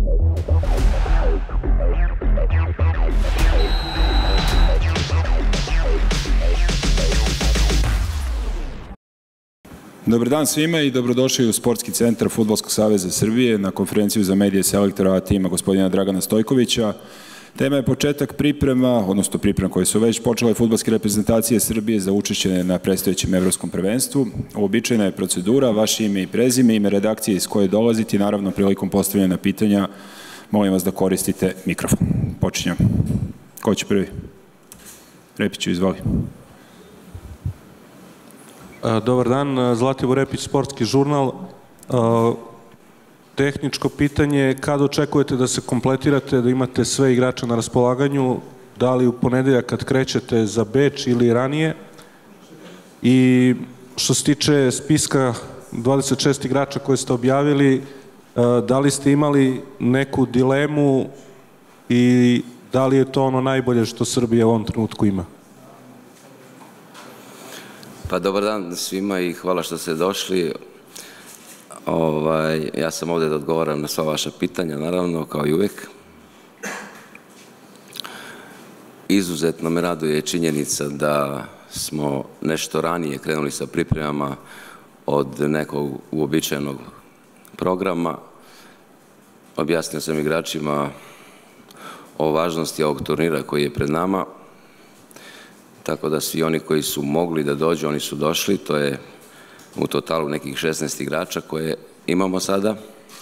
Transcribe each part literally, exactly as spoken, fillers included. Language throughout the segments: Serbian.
Dobar dan svima i dobrodošli u Sportski centar Fudbalskog saveza Srbije na konferenciju za medije selektora tima gospodina Dragana Stojkovića. Tema je početak priprema, odnosno priprema koje su već počele fudbalske reprezentacije Srbije za učešće na predstojećem evropskom prvenstvu. Uobičajena je procedura, vaše ime i prezime, ime redakcije iz koje dolazite i naravno prilikom postavljanja pitanja molim vas da koristite mikrofon. Počinjemo. Ko će prvi? Repiću, izvoli. Dobar dan, Zlatibor Repić, Sportski žurnal. Tehničko pitanje, kada očekujete da se kompletirate, da imate sve igrače na raspolaganju, da li u ponedeljak kad krećete za Beč ili ranije? I što se tiče spiska dvadeset šest igrača koje ste objavili, da li ste imali neku dilemu i da li je to ono najbolje što Srbija u ovom trenutku ima? Pa dobar dan svima i hvala što ste došli. Ovaj, ja sam ovdje da odgovaram na sva vaša pitanja, naravno, kao i uvijek. Izuzetno me raduje činjenica da smo nešto ranije krenuli sa pripremama od nekog uobičajenog programa. Objasnio sam igračima o važnosti ovog turnira koji je pred nama. Tako da svi oni koji su mogli da dođu, oni su došli. To je u totalu nekih šesnaest igrača koje imamo sada.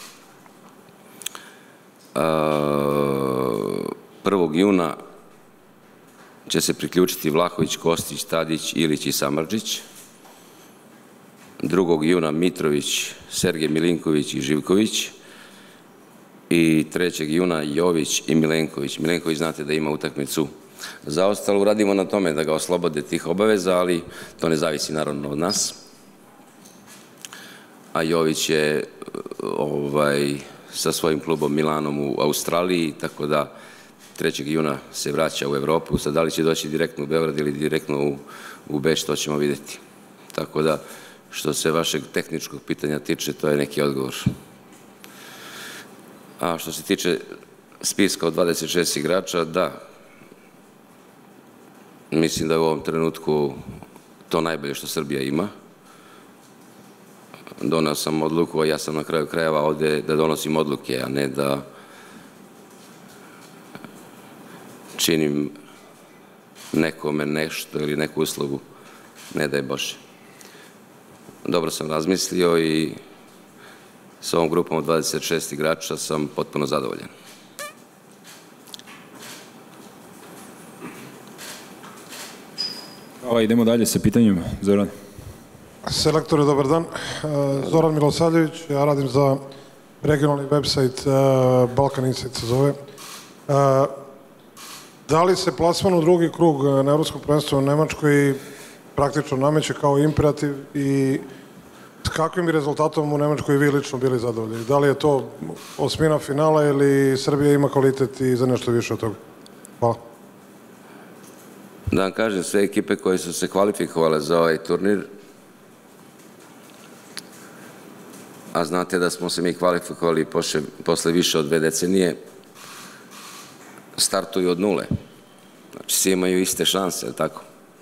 prvog juna će se priključiti Vlahović, Kostić, Tadić, Ilić i Samardžić. drugog juna Mitrović, Sergej Milinković i Živković. I trećeg juna Jović i Milenković. Milenković znate da ima utakmicu za ostalo. Radimo na tome da ga oslobode tih obaveza, ali to ne zavisi naravno od nas. A Jović je sa svojim klubom Milanom u Australiji, tako da trećeg juna se vraća u Evropu. Sad da li će doći direktno u Beograd ili direktno u Beč, to ćemo vidjeti. Tako da, što se vašeg tehničkog pitanja tiče, to je neki odgovor. A što se tiče spiska od dvadeset šest igrača, da, mislim da je u ovom trenutku to najbolje što Srbija ima. Donao sam odluku, a ja sam na kraju krajeva ovdje da donosim odluke, a ne da činim nekome nešto ili neku uslugu, ne daj Bože. Dobro sam razmislio i s ovom grupom od dvadeset šest igrača sam potpuno zadovoljan. Hvala, idemo dalje sa pitanjima. Zoran. Selektore, dobar dan. Zoran Milosavljević, ja radim za regionalni website Balkan Insight se zove. Da li se plasman u drugi krug na Evropskom prvenstvu u Nemačkoj praktično nameće kao imperativ i s kakvim bi rezultatom u Nemačkoj vi lično bili zadovoljni? Da li je to osmina finala ili Srbija ima kvalitet i za nešto više od toga? Hvala. Da vam kažem, sve ekipe koje su se kvalifikovale za ovaj turnir, a znate da smo se mi kvalifikovali posle više od dve decenije, startuju od nule. Znači, svi imaju iste šanse, tako?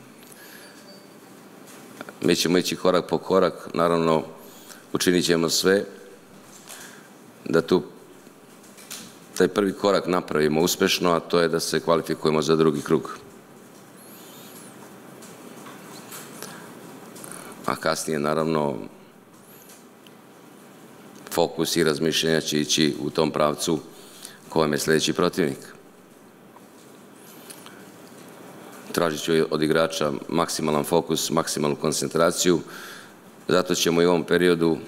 Mi ćemo ići korak po korak, naravno, učinit ćemo sve da tu taj prvi korak napravimo uspešno, a to je da se kvalifikujemo za drugi krug. A kasnije, naravno, fokus i razmišljenja će ići u tom pravcu kojem je sljedeći protivnik. Tražit ću od igrača maksimalan fokus, maksimalnu koncentraciju, zato ćemo i u ovom periodu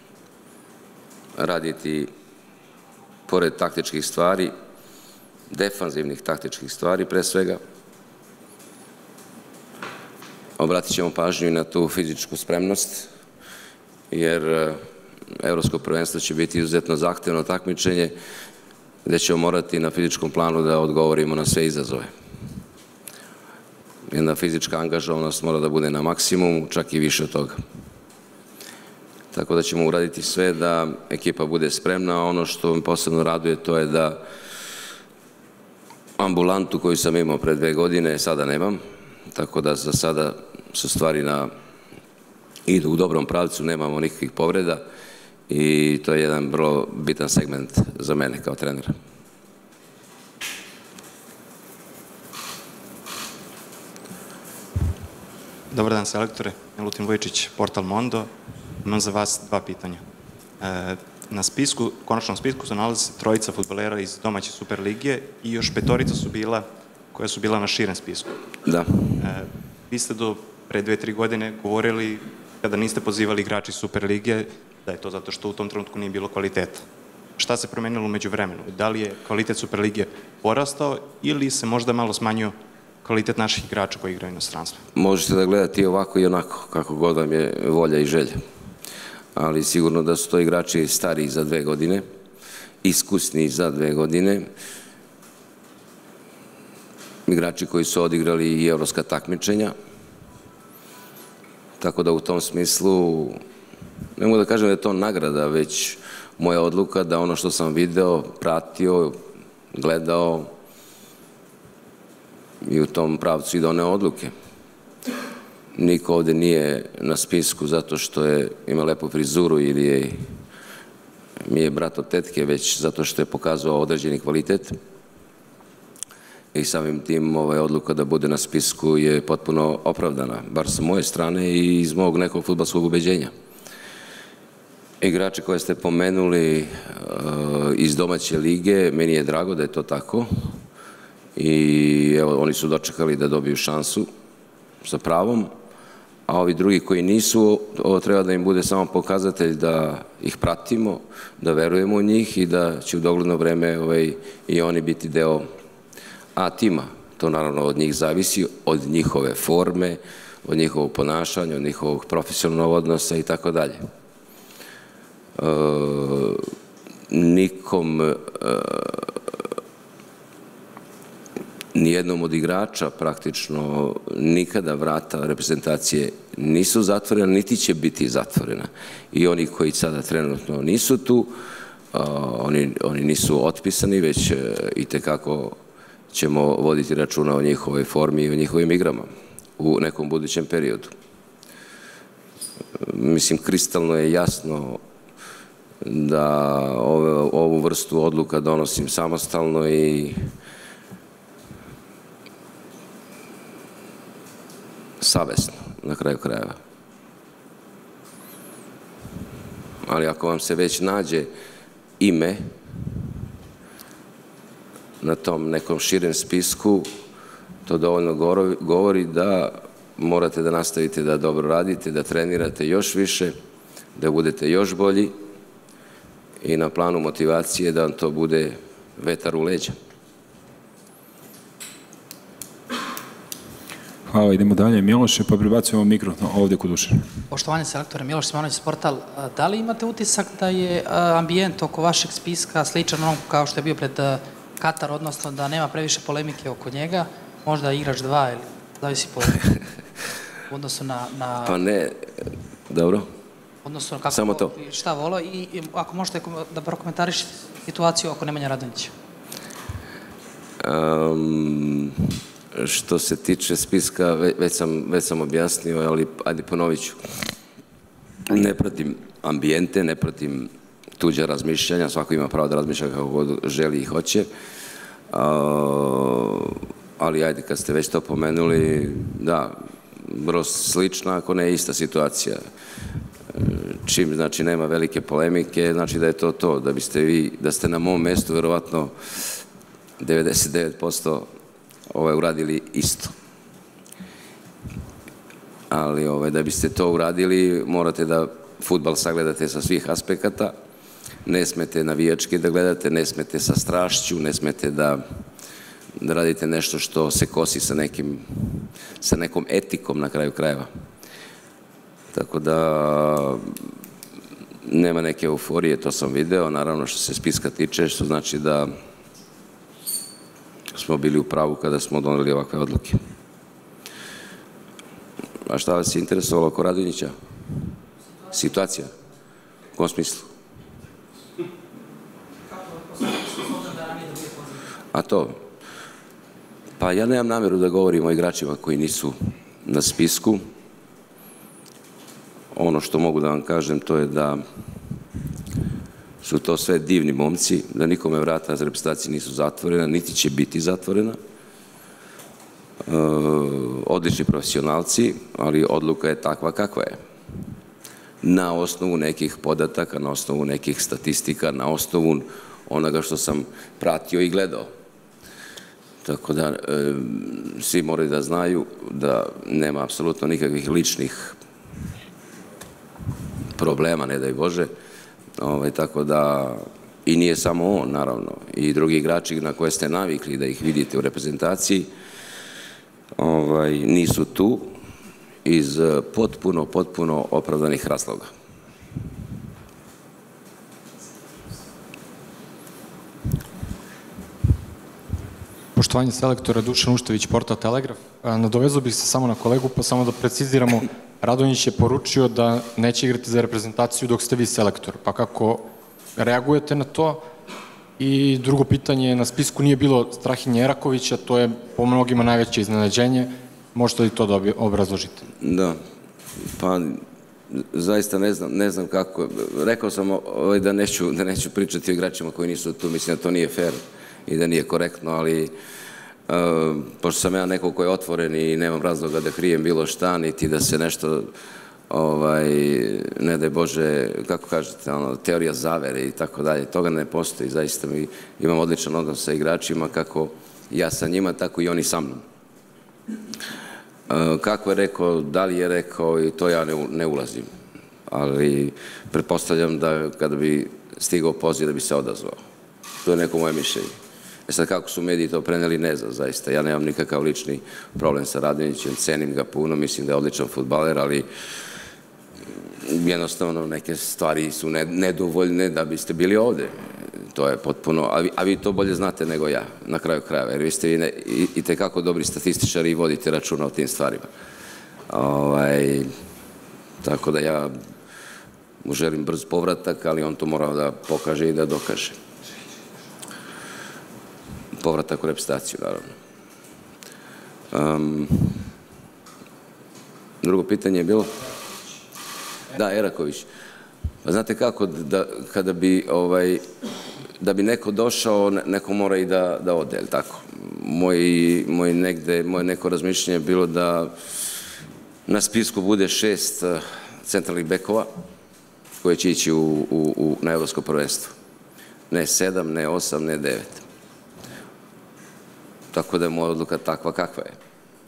raditi, pored taktičkih stvari, defanzivnih taktičkih stvari pre svega, obratit ćemo pažnju i na tu fizičku spremnost, jer Evropsko prvenstvo će biti izuzetno zahtevno takmičenje, gde ćemo morati na fizičkom planu da odgovorimo na sve izazove. Jedna fizička angažovanost mora da bude na maksimumu, čak i više od toga. tako da ćemo uraditi sve da ekipa bude spremna. Ono što me posebno raduje to je da ambulantu koju sam imao pre dve godine sada nemam, tako da za sada su stvari na idu u dobrom pravcu, nemamo nikakvih povreda i to je jedan vrlo bitan segment za mene kao trenera. Dobar dan, selektore. Milutin Vujičić, Portal Mondo. Imam za vas dva pitanja. Na spisku, konačnom spisku se nalazi trojica fudbalera iz domaće Superligije i još petorica su bila, koja su bila na širem spisku. Da. Vi ste do pre dve, tri godine govorili, kada niste pozivali igrači Superligije, da je to zato što u tom trenutku nije bilo kvaliteta. Šta se promenilo umeđu vremenu? Da li je kvalitet Superligije porastao ili se možda malo smanjio kvalitet naših igrača koji igraju na stranstvu? Možete da gledate i ovako i onako, kako god vam je volja i želja. Ali sigurno da su to igrači stariji za dve godine, iskusni za dve godine, igrači koji su odigrali i evropska takmičenja, tako da u tom smislu, ne mogu da kažem da je to nagrada, već moja odluka da ono što sam video, pratio, gledao i u tom pravcu i doneo odluke. Niko ovde nije na spisku zato što je ima lepu frizuru ili je, mi je brat od tetke, već zato što je pokazao određeni kvalitet. I samim tim odluka da bude na spisku je potpuno opravdana, bar sa moje strane i iz mog nekog fudbalskog ubeđenja. Igrači koje ste pomenuli iz domaće lige, meni je drago da je to tako i evo, oni su dočekali da dobiju šansu sa pravom, a ovi drugi koji nisu, ovo treba da im bude samo pokazatelj da ih pratimo, da verujemo u njih i da će u dogledno vreme i oni biti deo A tima. To naravno od njih zavisi, od njihove forme, od njihovog ponašanja, od njihovog profesionalnog odnosa i tako dalje. Nikom, nijednom od igrača praktično nikada vrata reprezentacije nisu zatvorena, niti će biti zatvorena. I oni koji sada trenutno nisu tu, oni nisu otpisani, već i tekako ćemo voditi računa o njihovoj formi i o njihovim igrama u nekom budućem periodu. Mislim, kristalno je jasno da ovu vrstu odluka donosim samostalno i savesno, na kraju krajeva. Ali ako vam se već nađe ime na tom nekom širem spisku, to dovoljno govori da morate da nastavite da dobro radite, da trenirate još više, da budete još bolji i na planu motivacije da vam to bude vetar u leđa. Hvala, idemo dalje. Miloše, pa prebacujemo mikrofon ovde kod Dušana. Poštovani selektore, Miloš Simonović, Portal, da li imate utisak da je ambijent oko vašeg spiska sličan onom kao što je bio pred Katar, odnosno da nema previše polemike oko njega, možda igrač dva ili zavisi po odnosu na... Pa ne, dobro. Odnosno kako šta volo i ako možete da prokomentarišete situaciju oko Nemanja Radonjića. Što se tiče spiska, već sam objasnio, ali ajde ponovit ću. Ne pratim ambijente, ne pratim tuđa razmišljanja, svako ima pravo da razmišlja kako god želi i hoće, ali ajde kad ste već to pomenuli, da, vrlo slična, ako ne ista situacija. Čim, znači, nema velike polemike, znači da je to to, da biste vi, da ste na mom mestu verovatno devedeset devet posto uradili isto. Ali da biste to uradili, morate da fudbal sagledate sa svih aspekata, ne smete navijački da gledate, ne smete sa strašću, ne smete da radite nešto što se kosi sa nekom etikom na kraju krajeva. Tako da nema neke euforije, to sam video, naravno što se spiska tiče, što znači da smo bili u pravu kada smo doneli ovakve odluke. A šta vas je interesovalo oko Radonjića? Situacija? kom smislu? A to? Pa ja nemam namjeru da govorim o igračima koji nisu na spisku. Ono što mogu da vam kažem to je da su to sve divni momci, da nikome vrata za reprezentaciju nisu zatvorena, niti će biti zatvorena. Odlični profesionalci, ali odluka je takva kakva je. Na osnovu nekih podataka, na osnovu nekih statistika, na osnovu onoga što sam pratio i gledao. Tako da svi moraju da znaju da nema apsolutno nikakvih ličnih problema, ne daj Bože. Tako da, i nije samo on, naravno, i drugi igrači na koje ste navikli da ih vidite u reprezentaciji, nisu tu iz potpuno, potpuno opravdanih razloga. Poštovanje selektora Dušan Uštević, portal Telegraf. Nadovezao bih se samo na kolegu, pa samo da preciziramo. Radonjić je poručio da neće igrati za reprezentaciju dok ste vi selektor. Pa kako reagujete na to? I drugo pitanje, na spisku nije bilo Strahinje Erakovića, to je po mnogima najveće iznenađenje. Možete li to da obrazložite? Da, pa zaista ne znam kako. Rekao sam da neću pričati o igračima koji nisu tu, mislim da to nije fair i da nije korektno, ali pošto sam ja neko ko je otvoren i nemam razloga da krijem bilo šta, niti da se nešto, ne daj Bože, kako kažete, teorija zavere i tako dalje, toga ne postoji, zaista mi imam odličan odnos sa igračima, kako ja sa njima, tako i oni sa mnom. Kako je rekao, da li je rekao, i to ja ne ulazim, ali pretpostavljam da kada bi stigao poziv da bi se odazvao. To je neko moje mišljenje. E sad, kako su mediji to preneli, ne znam, zaista. Ja nemam nikakav lični problem sa Radonjićem, cenim ga puno, mislim da je odličan fudbaler, ali jednostavno neke stvari su nedovoljne da biste bili ovde. To je potpuno, a vi to bolje znate nego ja, na kraju krajeva, jer vi ste i tekako dobri statističari i vodite računa o tim stvarima. Tako da ja mu želim brz povratak, ali on to mora da pokaže i da dokaže. Povratak u reprezentaciju, naravno. Drugo pitanje je bilo? Da, Eraković. Znate kako, kada bi da bi neko došao, neko mora i da ode, je li tako? Moje neko razmišljanje je bilo da na spisku bude šest centralnih bekova koje će ići na evropsko prvenstvo. Ne sedam, ne osam, ne devet. Tako da je moja odluka takva kakva je.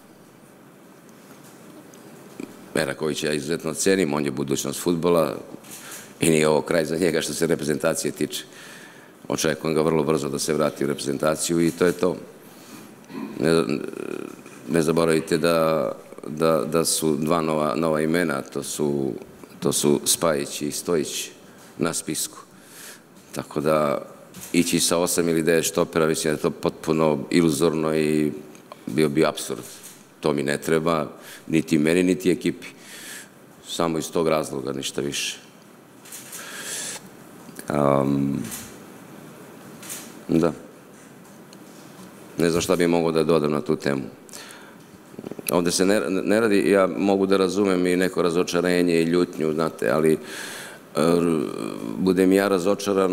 Eraković ja izuzetno cenim, on je budućnost fudbala i nije ovo kraj za njega što se reprezentacije tiče. Očekujem ga vrlo brzo da se vrati u reprezentaciju i to je to. Ne zaboravite da su dva nova imena, to su Spajić i Stojić na spisku. Tako da ići sa osam ili devet štopera, mislim da je to potpuno iluzorno i bio bi apsurd. To mi ne treba, niti meni, niti ekipi. Samo iz tog razloga, ništa više. Da. Ne znam šta bi mogao da dodam na tu temu. Ovde se ne radi, ja mogu da razumem i neko razočarenje i ljutnju, znate, ali budem ja razočaran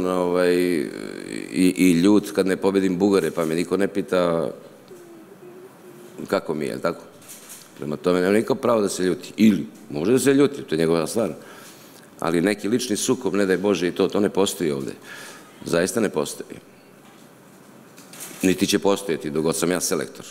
i ljut kad ne pobedim Bugare, pa me niko ne pita kako mi je, je li tako? Prema tome, nema niko pravo da se ljuti. Ili, može da se ljuti, to je njegova stvar. Ali neki lični sukob, ne daj Bože, i to, to ne postoji ovde. Zaista ne postoji. Niti će postojati, dok god sam ja selektor.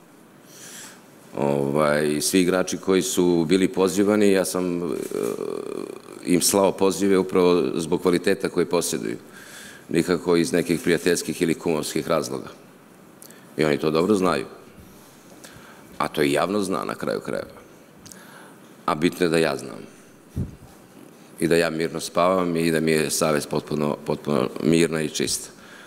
Svi igrači koji su bili pozivani, ja sam im slao pozive upravo zbog kvaliteta koje posjeduju. Nikako iz nekih prijateljskih ili kumovskih razloga. I oni to dobro znaju. A to i javno zna na kraju krajeva. A bitno je da ja znam. I da ja mirno spavam i da mi je savest potpuno mirna i čista.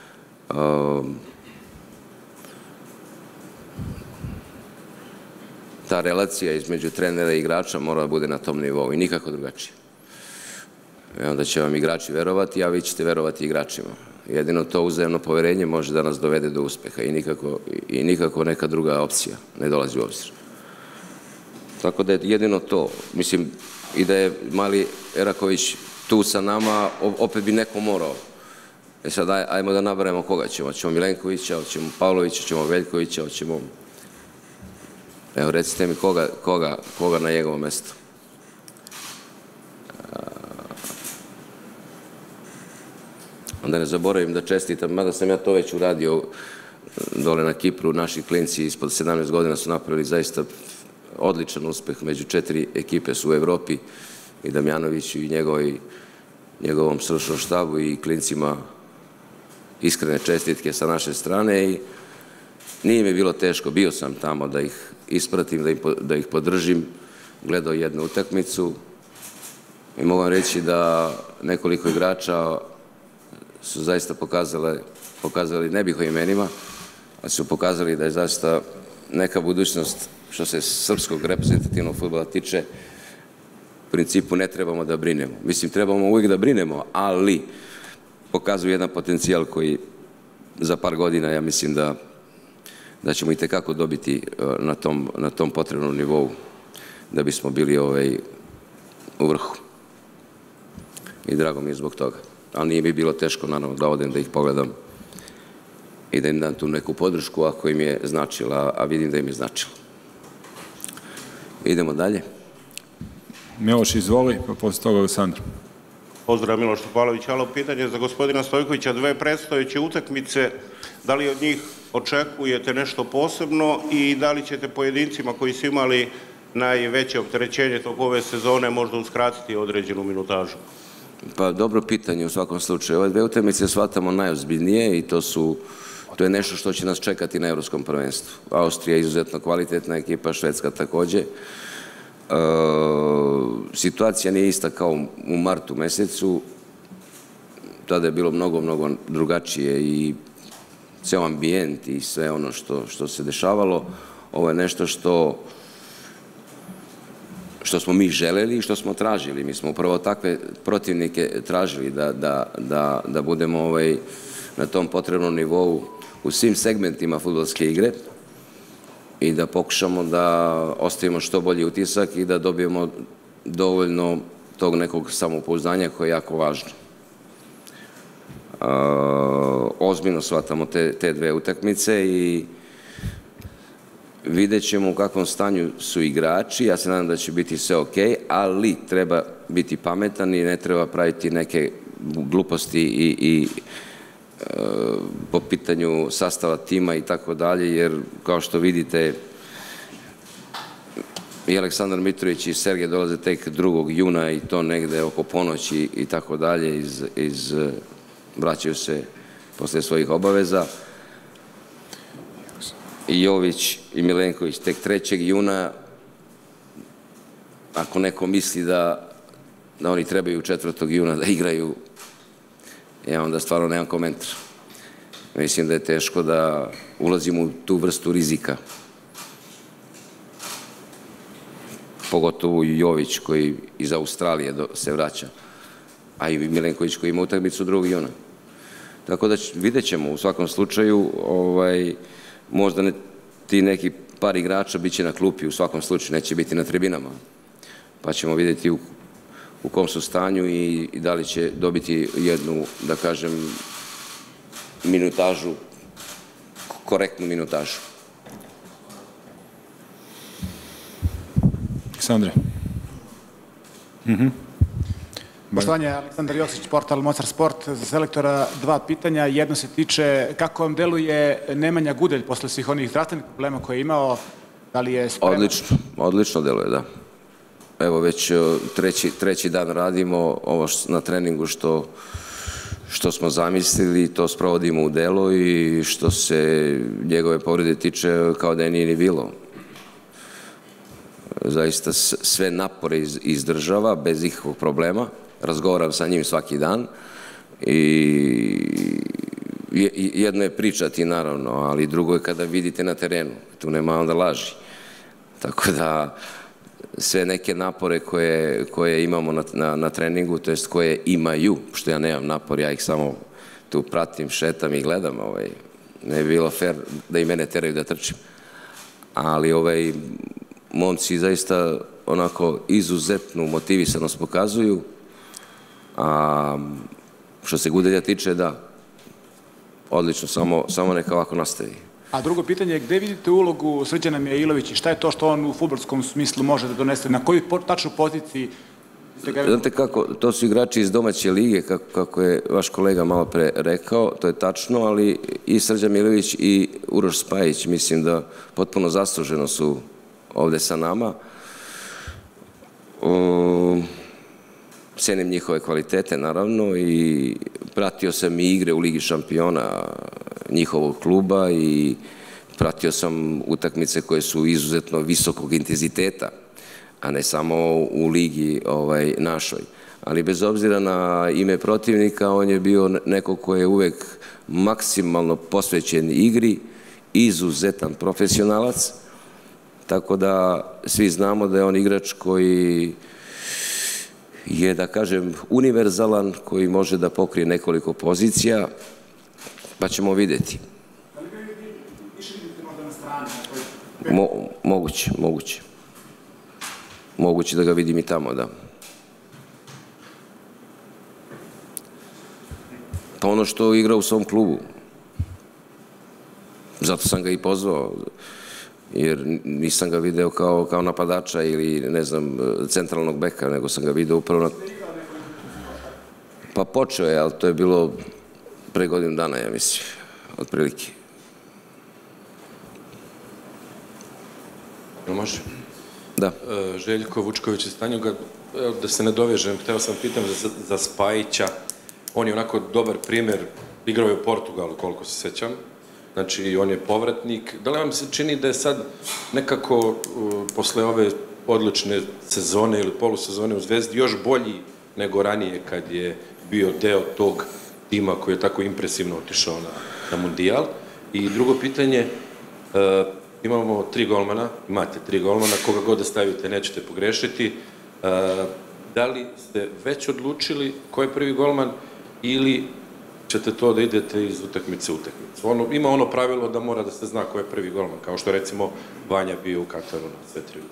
Ta relacija između trenera i igrača mora da bude na tom nivou i nikako drugačije. I onda će vam igrači verovati, a vi ćete verovati igračima. Jedino to uzajemno poverenje može da nas dovede do uspeha i nikako, i nikako neka druga opcija ne dolazi u obzir. Tako da je jedino to. Mislim, i da je mali Eraković tu sa nama, opet bi neko morao. E sad, ajmo da nabrajamo koga ćemo. Hoćemo Milenkovića, hoćemo Pavlovića, hoćemo Veljkovića, hoćemo... Evo, recite mi koga, koga, koga na njegovom mestu. Onda ne zaboravim da čestitam, mada sam ja to već uradio dole na Kipru, naši klinci ispod sedamnaest godina su napravili zaista odličan uspeh, među četiri ekipe su u Evropi i Damjanoviću i njegovoj, njegovom stručnom štabu i klincima iskrene čestitke sa naše strane i nije mi bilo teško, bio sam tamo da ih ispratim, da, im, da ih podržim, gledao jednu utakmicu i mogu vam reći da nekoliko igrača su zaista pokazali, pokazali ne bih o imenima, ali su pokazali da je zaista neka budućnost što se srpskog reprezentativnog fudbala tiče, u principu ne trebamo da brinemo. Mislim, trebamo uvijek da brinemo, ali pokazuju jedan potencijal koji za par godina, ja mislim da, da ćemo i tekako dobiti na tom, na tom potrebnom nivou da bismo bili ovaj, u vrhu. I drago mi je zbog toga. Ali nije mi bilo teško, naravno, da odem da ih pogledam i da im dam tu neku podršku ako im je značila, a vidim da im je značila. Idemo dalje. Miloš, izvoli, pa posle toga Aleksandar. Pozdrav, Miloš Topalović. Halo, pitanje za gospodina Stojkovića. Dve predstojeće utakmice, da li od njih očekujete nešto posebno i da li ćete pojedincima koji su imali najveće opterećenje tog ove sezone možda uskratiti određenu minutažu? Pa dobro pitanje u svakom slučaju. Ove dve utakmice shvatamo najozbiljnije i to su, to je nešto što će nas čekati na Evropskom prvenstvu. Austrija je izuzetno kvalitetna ekipa, Švedska takođe. E, situacija nije ista kao u martu mesecu. Tada je bilo mnogo, mnogo drugačije i ceo ambijent i sve ono što, što se dešavalo. Ovo je nešto što što smo mi želeli i što smo tražili. Mi smo upravo takve protivnike tražili da, da, da, da budemo ovaj, na tom potrebnom nivou u svim segmentima fudbalske igre i da pokušamo da ostavimo što bolji utisak i da dobijemo dovoljno tog nekog samopouzdanja koje je jako važno. Uh, ozbiljno shvatamo te, te dve utakmice i vidjet ćemo u kakvom stanju su igrači, ja se nadam da će biti sve ok, ali treba biti pametan i ne treba praviti neke gluposti i, i e, po pitanju sastava tima i tako dalje, jer kao što vidite i Aleksandar Mitrović i Sergej dolaze tek drugog juna i to negde oko ponoći i tako dalje, iz, iz, vraćaju se posle svojih obaveza. I Jović i Milenković tek trećeg juna, ako neko misli da, da oni trebaju četvrtog juna da igraju, ja onda stvarno nemam komentar. Mislim da je teško da ulazimo u tu vrstu rizika. Pogotovo i Jović koji iz Australije do, se vraća, a i Milenković koji ima utakmicu drugog juna. Tako da vidjet ćemo u svakom slučaju, ovaj, možda ne, ti neki par igrača bit će na klupi, u svakom slučaju neće biti na tribinama. Pa ćemo vidjeti u, u kom su stanju i, i da li će dobiti jednu, da kažem, minutažu, korektnu minutažu. Aleksandre. Mhm. Poštovanje, Aleksandar Joksić, portal Mozart Sport. Za selektora dva pitanja. Jedno se tiče kako vam deluje Nemanja Gudelj posle svih onih zdravstvenih problema koje je imao. Da li je spreman? Odlično, odlično deluje, da. Evo već treći, treći dan radimo ovo na treningu što, što smo zamislili, to sprovodimo u delo i što se njegove povrede tiče kao da je nije ni bilo. Zaista sve napore izdržava bez ikakvog problema. Razgovaram sa njim svaki dan i jedno je pričati naravno, ali drugo je kada vidite na terenu, tu nema onda laži. Tako da sve neke napore koje imamo na treningu, to jest koje imaju, što ja nemam napor, ja ih samo tu pratim, šetam i gledam. Ne bi bilo fair da i mene teraju da trčim. Ali momci zaista onako izuzetnu motivisanost pokazuju, a što se Gudelja tiče, da, odlično, samo neka ovako nastavi. A drugo pitanje je, gde vidite ulogu Srđana Mijailovića i šta je to što on u fudbalskom smislu može da donese, na kojoj tačnu poziciji? Znate kako, to su igrači iz domaće lige, kako je vaš kolega malo pre rekao, to je tačno, ali i Srđan Mijailović i Uroš Spajić, mislim da potpuno zasluženo su ovde sa nama. Cenim njihove kvalitete, naravno, i pratio sam i igre u Ligi šampiona njihovog kluba i pratio sam utakmice koje su izuzetno visokog intenziteta, a ne samo u ligi našoj. Ali bez obzira na ime protivnika, on je bio neko ko je uvek maksimalno posvećen igri, izuzetan profesionalac, tako da svi znamo da je on igrač koji je, da kažem, univerzalan, koji može da pokrije nekoliko pozicija, pa ćemo videti. Da li ga više vidite možda na strani? Moguće, moguće. Moguće da ga vidim i tamo, da. Pa ono što igra u svom klubu. Zato sam ga i pozvao, jer nisam ga video kao napadača ili, ne znam, centralnog beka, nego sam ga video upravo na... Pa počeo je, ali to je bilo pre godinu dana, ja mislim, otprilike. Može? Da. Željko Vučković iz Tanjuga, da se ne dovežem, hteo sam pitam za Spajića. On je onako dobar primjer, igrao je u Portugalu, koliko se sećam. Znači, on je povratnik. Da li vam se čini da je sad nekako posle ove odlične sezone ili polusezone u Zvezdi još bolji nego ranije kad je bio deo tog tima koji je tako impresivno otišao na Mundijal? I drugo pitanje, imamo tri golmana, imate tri golmana, koga god da stavite nećete pogrešiti. Da li ste već odlučili ko je prvi golman ili ćete to da idete iz utakmice u utakmicu? Ima ono pravilo da mora da se zna ko je prvi golman, kao što recimo Vanja bio u Kataru na sve tri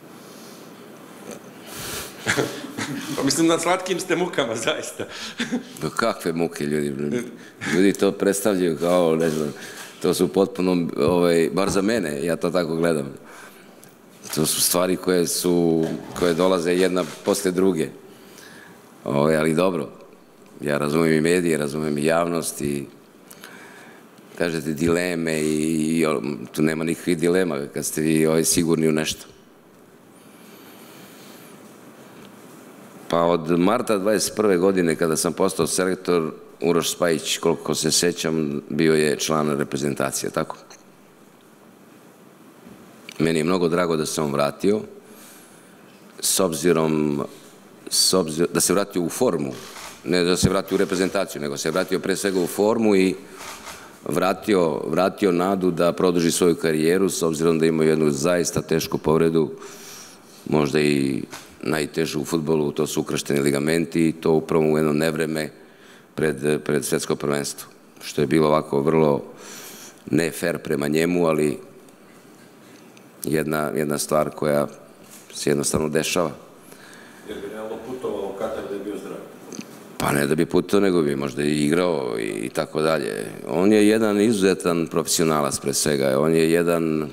utakmice. Mislim, na slatkim ste mukama, zaista. Kakve muke, ljudi? Ljudi to predstavljaju kao, ne znam, to su potpuno, bar za mene, ja to tako gledam. To su stvari koje su, koje dolaze jedna posle druge. Ali dobro, ja razumijem i medije, razumijem i javnost i kažete dileme i tu nema nikakvih dilema kad ste vi sigurni u nešto. Pa od marta dvadeset prve godine kada sam postao selektor, Uroš Spajić, koliko se sećam, bio je član reprezentacije, tako? Meni je mnogo drago da se on vratio, s obzirom da se vratio u formu, ne da se vratio u reprezentaciju, nego se vratio pre svega u formu i vratio nadu da produži svoju karijeru, s obzirom da ima jednu zaista tešku povredu, možda i najtežu u fudbalu, to su ukršteni ligamenti i to upravo u jedno nevreme pred svetsko prvenstvo, što je bilo ovako vrlo ne fair prema njemu, ali jedna stvar koja se jednostavno dešava. Jer bi realno putovao u Katar da je bio zdrav? Pa ne da bi putovao, nego bi možda i igrao i tako dalje. On je jedan izuzetan profesionalac pre svega, on je jedan...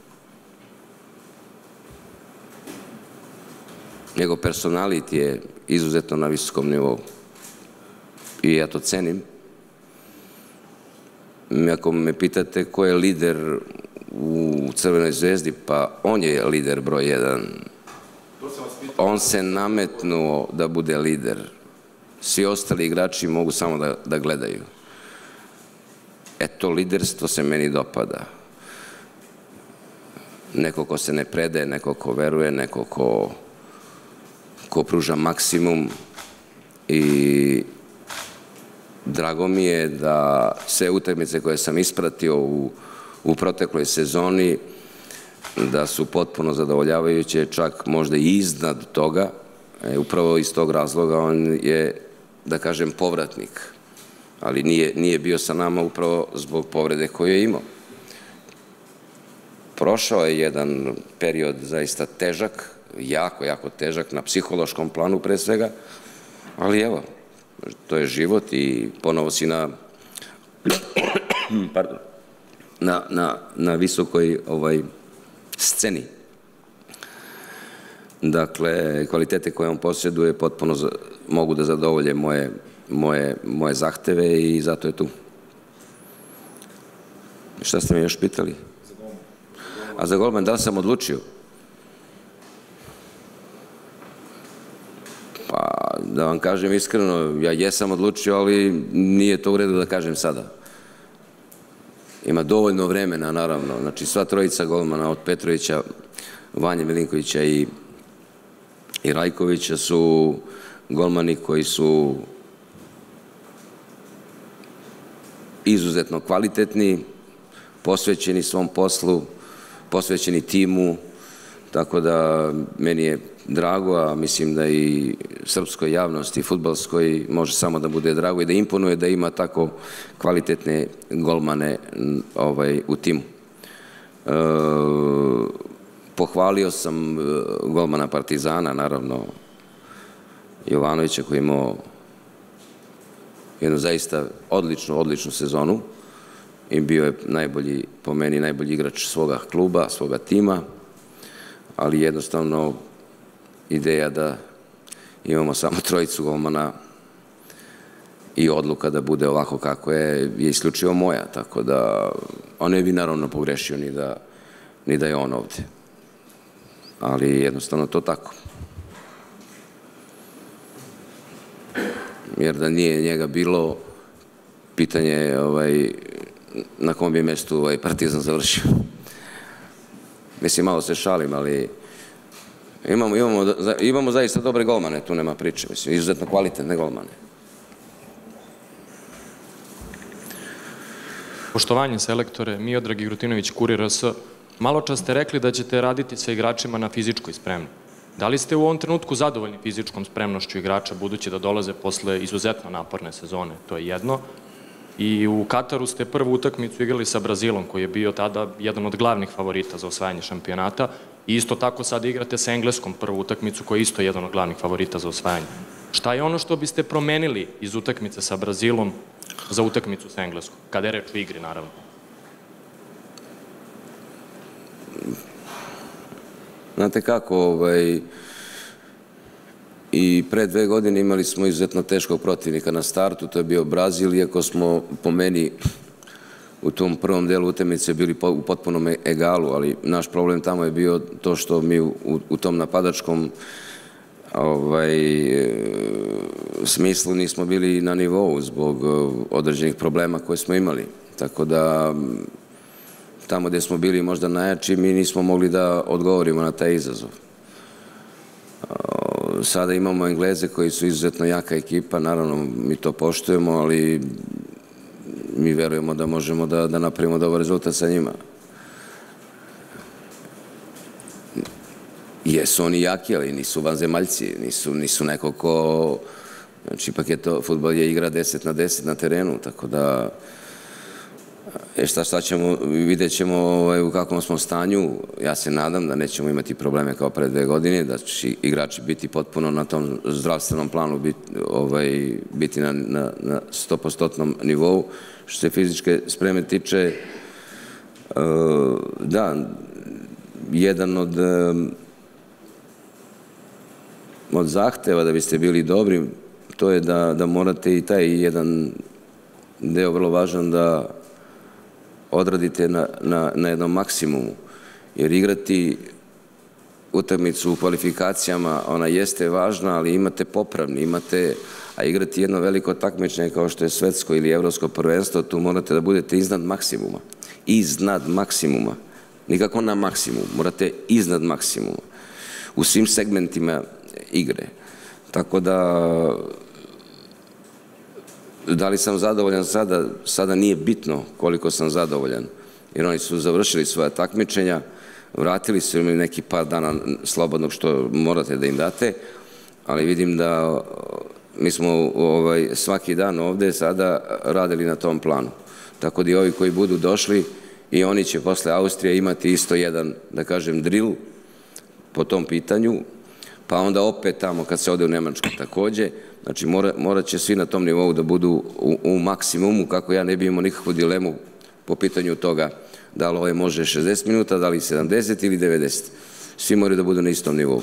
Njegov personalit je izuzetno na visokom nivou i ja to cenim. Ako me pitate ko je lider u Crvenoj zvezdi, pa on je lider broj jedan. On se nametnuo da bude lider. Svi ostali igrači mogu samo da gledaju. Eto, liderstvo se meni dopada. Neko ko se ne predaje, neko ko veruje, neko ko ko pruža maksimum i drago mi je da sve utakmice koje sam ispratio u protekloj sezoni da su potpuno zadovoljavajuće, čak možda i iznad toga. Upravo iz tog razloga on je, da kažem, povratnik, ali nije bio sa nama upravo zbog povrede koju je imao. Prošao je jedan period zaista težak, jako, jako težak, na psihološkom planu pre svega, ali evo, to je život i ponovo si na pardon, na visokoj sceni. Dakle, kvalitete koje on posjeduje potpuno mogu da zadovolje moje zahteve i zato je tu. Šta ste mi još pitali? A za golman, da li sam odlučio? Pa, da vam kažem iskreno, ja jesam odlučio, ali nije to u redu da kažem sada. Ima dovoljno vremena, naravno. Znači, sva trojica golmana od Petrovića, Vanje Milinkovića i Rajkovića su golmani koji su izuzetno kvalitetni, posvećeni svom poslu, posvećeni timu, tako da meni je drago, a mislim da i srpskoj javnosti, fudbalskoj, može samo da bude drago i da imponuje da ima tako kvalitetne golmane u timu. Pohvalio sam golmana Partizana, naravno, Jovanovića, koji je imao jednu zaista odličnu, odličnu sezonu i bio je najbolji, po meni, najbolji igrač svoga kluba, svoga tima, ali jednostavno ideja da imamo samo trojicu golmana i odluka da bude ovako kako je, je isključivo moja, tako da on ne bi naravno pogrešio ni da je on ovde. Ali jednostavno to tako. Jer da nije njega bilo, pitanje je na kom bi mestu Partizan završio. Mislim, malo se šalim, ali imamo zaista dobre golmane, tu nema priče, mislim, izuzetno kvalitetne golmane. Poštovanje selektore, Miodrag Igrutinović, Kurir R S. Malo čas ste rekli da ćete raditi sa igračima na fizičkoj spremni. Da li ste u ovom trenutku zadovoljni fizičkom spremnošću igrača, budući da dolaze posle izuzetno naporne sezone? To je jedno. I u Kataru ste prvu utakmicu igrali sa Brazilom, koji je bio tada jedan od glavnih favorita za osvajanje šampionata. I isto tako sada igrate sa Engleskom prvu utakmicu, koja je isto jedan od glavnih favorita za osvajanje. Šta je ono što biste promenili iz utakmice sa Brazilom za utakmicu sa Engleskom? Kada je reč u igri, naravno. Znate kako, i pre dve godine imali smo izuzetno teškog protivnika na startu, to je bio Brazil, iako smo po meni u tom prvom delu utakmice bili u potpunom egalu, ali naš problem tamo je bio to što mi u tom napadačkom smislu nismo bili na nivou zbog određenih problema koje smo imali. Tako da tamo gde smo bili možda najjači, mi nismo mogli da odgovorimo na taj izazov. Sada imamo Engleze koji su izuzetno jaka ekipa, naravno mi to poštujemo, ali mi verujemo da možemo da napravimo dobar rezultat sa njima. Jesu oni jaki, ali nisu vanzemaljci, nisu neko ko... Znači, ipak je to, futbol je igra deset na deset na terenu, tako da... E šta šta ćemo, vidjet ćemo u kakvom smo stanju. Ja se nadam da nećemo imati probleme kao pre dve godine, da će igrači biti potpuno na tom zdravstvenom planu, biti na sto posto nivou. Što se fizičke spreme tiče, da, jedan od od zahteva da biste bili dobri, to je da morate i taj jedan deo vrlo važan da odradite na jednom maksimumu, jer igrati utakmicu u kvalifikacijama, ona jeste važna, ali imate popravni, imate, a igrati jedno veliko takmičenje kao što je svetsko ili evropsko prvenstvo, tu morate da budete iznad maksimuma. Iznad maksimuma. Nikako na maksimum, morate iznad maksimuma. U svim segmentima igre. Tako da, da li sam zadovoljan sada, sada nije bitno koliko sam zadovoljan, jer oni su završili svoja takmičenja, vratili su imali neki par dana slobodnog što morate da im date, ali vidim da mi smo ovaj, svaki dan ovde sada radili na tom planu. Tako da i ovi koji budu došli i oni će posle Austrije imati isto jedan, da kažem, drill po tom pitanju, pa onda opet tamo kad se ode u Nemačku takođe. Znači mora, morat će svi na tom nivou da budu u, u maksimumu, kako ja ne bi imao nikakvu dilemu po pitanju toga da li ovaj može šezdeset minuta, da li sedamdeset ili devedeset. Svi moraju da budu na istom nivou.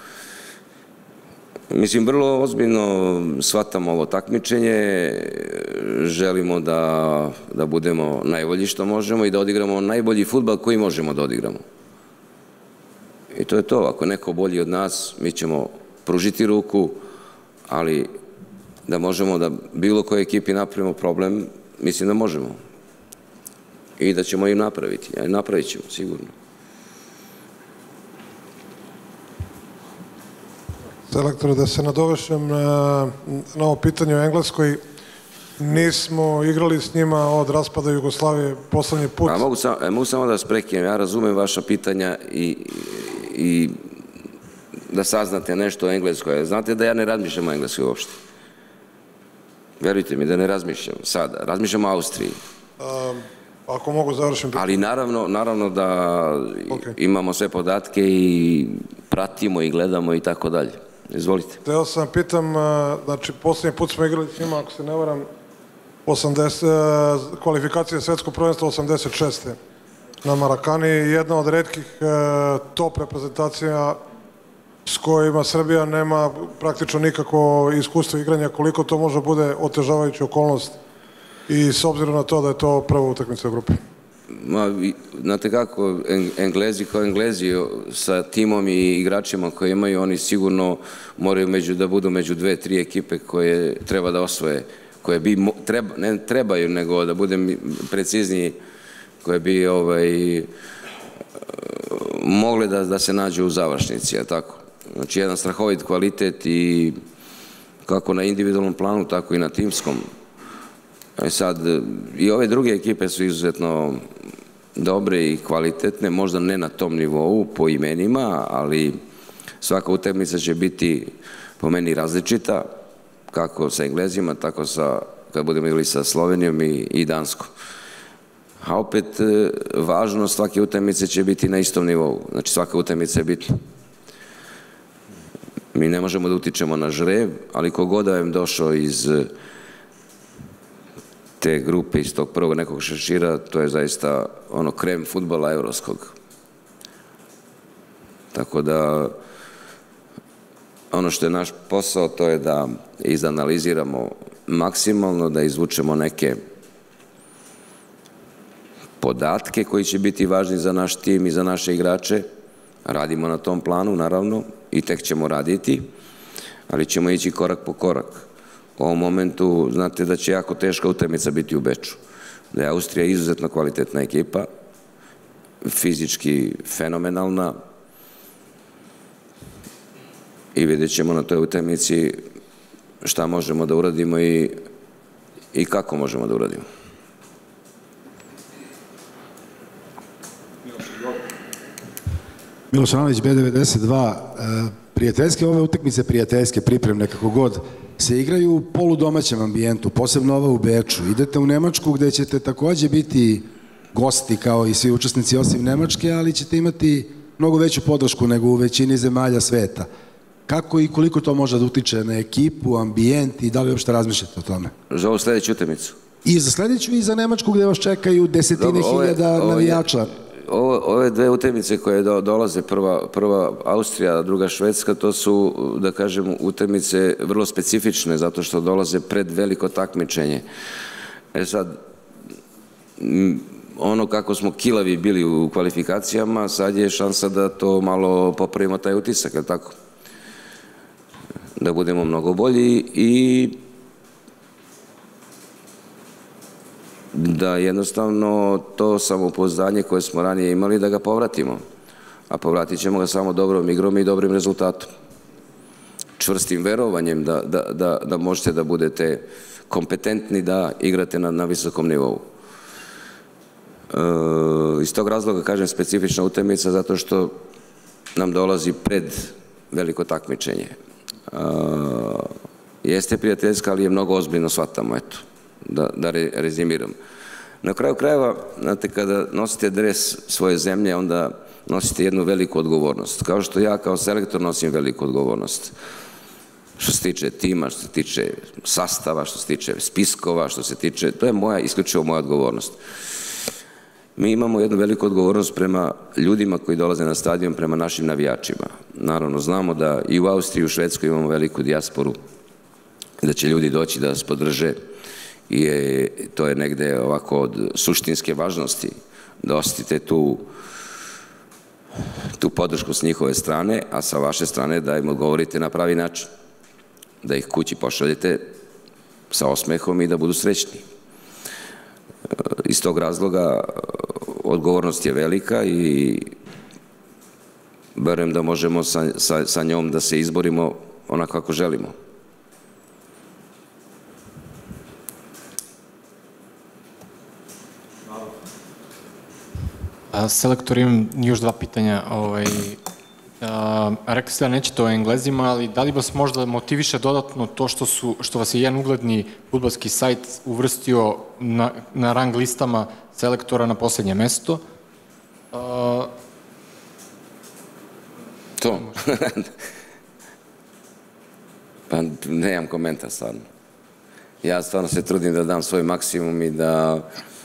Mislim, vrlo ozbiljno shvatamo ovo takmičenje, želimo da, da budemo najbolji što možemo i da odigramo najbolji fudbal koji možemo da odigramo. I to je to, ako je neko bolji od nas, mi ćemo pružiti ruku, ali da možemo da bilo koje ekipi napravimo problem, mislim da možemo. I da ćemo im napraviti, ja napravit ćemo, sigurno. Selektore, da se nadovežem na, na ovo pitanje o Engleskoj, nismo igrali s njima od raspada Jugoslavije poslednji put. A mogu, sam, mogu samo da vas prekinem, ja razumem vaša pitanja i, i da saznate nešto o Engleskoj. Znate da ja ne razmišljam o Engleskoj uopšte. Verujte mi da ne razmišljam sada, razmišljam o Austriji. Um, ako mogu završim pitanje. Ali naravno, naravno da okay. imamo sve podatke i pratimo i gledamo i tako dalje. Izvolite. Teo sam pitam, znači poslednji put smo igrali s njima, ako se ne varam, osamdeset, kvalifikacije svetskog prvenstva osamdeset šeste na Marakani, jedna od retkih top reprezentacija s kojima Srbija nema praktično nikako iskustvo igranja, koliko to može bude otežavajuća okolnost i s obzirom na to da je to prva utakmica u grupi. Ma, znate kako, Englezi kao Englezi sa timom i igračima koje imaju, oni sigurno moraju među, da budu među dve, tri ekipe koje treba da osvoje, koje bi, treba, ne trebaju, nego da budem precizniji, koje bi ovaj, mogle da, da se nađu u završnici, je tako? Znači, jedan strahovit kvalitet i kako na individualnom planu, tako i na timskom. E sad, i ove druge ekipe su izuzetno dobre i kvalitetne, možda ne na tom nivou po imenima, ali svaka utakmica će biti po meni različita, kako sa Englezima, tako sa, kad budemo igrali sa Slovenijom i, i Danskom. A opet, važnost svake utakmice će biti na istom nivou, znači svaka utakmica je bitna. Mi ne možemo da utičemo na žreb, ali kogod da je došao iz te grupe, iz tog prvog nekog šešira, to je zaista ono krem fudbala evropskog. Tako da ono što je naš posao, to je da izanaliziramo maksimalno, da izvučemo neke podatke koji će biti važni za naš tim i za naše igrače. Radimo na tom planu, naravno, i tek ćemo raditi, ali ćemo ići korak po korak. U ovom momentu, znate da će jako teška utakmica biti u Beču. Da je Austrija izuzetno kvalitetna ekipa, fizički fenomenalna i vidjet ćemo na toj utakmici šta možemo da uradimo i, i kako možemo da uradimo. Miloš Ivanović, B devedeset dva. Prijateljske, ove utakmice prijateljske, pripremne, kako god, se igraju u poludomaćem ambijentu, posebno ova u Beču. Idete u Nemačku gde ćete takođe biti gosti kao i svi učesnici osim Nemačke, ali ćete imati mnogo veću podršku nego u većini zemalja sveta. Kako i koliko to može da utiče na ekipu, ambijent i da li uopšte razmišljate o tome? Za ovu sledeću utakmicu? I za sledeću i za Nemačku gde vas čekaju desetine hiljada navijača. Ove dve utakmice koje dolaze, prva Austrija, a druga Švedska, to su, da kažem, utakmice vrlo specifične, zato što dolaze pred veliko takmičenje. E sad, ono kako smo kilavi bili u kvalifikacijama, sad je šansa da to malo popravimo taj utisak, je li tako? Da budemo mnogo bolji i da jednostavno to samopouzdanje koje smo ranije imali da ga povratimo. A povratit ćemo ga samo dobrom igrom i dobrim rezultatom. Čvrstim verovanjem da, da, da, da možete da budete kompetentni da igrate na, na visokom nivou. E, Iz tog razloga kažem specifična utakmica zato što nam dolazi pred veliko takmičenje. Jeste prijateljska, ali je mnogo ozbiljno shvatamo, eto, da rezimiram. Na kraju krajeva, znate, kada nosite dres svoje zemlje, onda nosite jednu veliku odgovornost. Kao što ja kao selektor nosim veliku odgovornost. Što se tiče tima, što se tiče sastava, što se tiče spiskova, što se tiče... To je moja, isključivo moja odgovornost. Mi imamo jednu veliku odgovornost prema ljudima koji dolaze na stadion, prema našim navijačima. Naravno, znamo da i u Austriji i u Švedskoj imamo veliku dijasporu, da će ljudi doći da nas podrže i to je negde ovako od suštinske važnosti da osjetite tu tu podršku s njihove strane, a sa vaše strane da im odgovorite na pravi način. Da ih kući pošaljete sa osmehom i da budu srećni. Iz tog razloga odgovornost je velika i verujem da možemo sa njom da se izborimo onako kako želimo. Selektor, imam još dva pitanja. Rekli ste da nećete o Englezima, ali da li vas možda motiviše dodatno to što vas je jedan ugledni fudbalski sajt uvrstio na rang listama selektora na poslednje mesto? To? Pa nemam komentar stvarno. Ja stvarno se trudim da dam svoj maksimum i da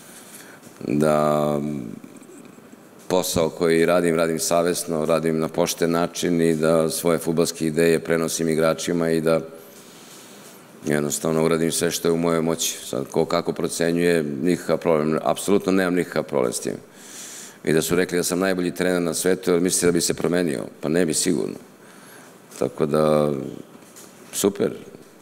da posao koji radim, radim savesno, radim na pošten način i da svoje fudbalske ideje prenosim igračima i da jednostavno uradim sve što je u mojoj moći. Sad, ko kako procenjuje, nikakav problem, apsolutno nemam nikakav problem s tim. I da su rekli da sam najbolji trener na svetu, jer mislite da bi se promenio? Pa ne bi sigurno. Tako da, super.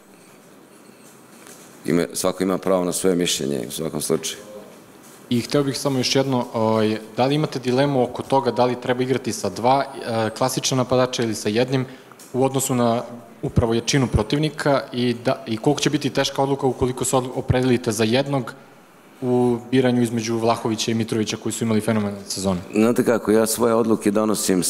Svako ima pravo na svoje mišljenje u svakom slučaju. I hteo bih samo još jedno, da li imate dilemu oko toga da li treba igrati sa dva klasična napadača ili sa jednim u odnosu na upravo jačinu protivnika i koliko će biti teška odluka ukoliko se opredelite za jednog u biranju između Vlahovića i Mitrovića koji su imali fenomenalne sezone? Znate kako, ja svoje odluke donosim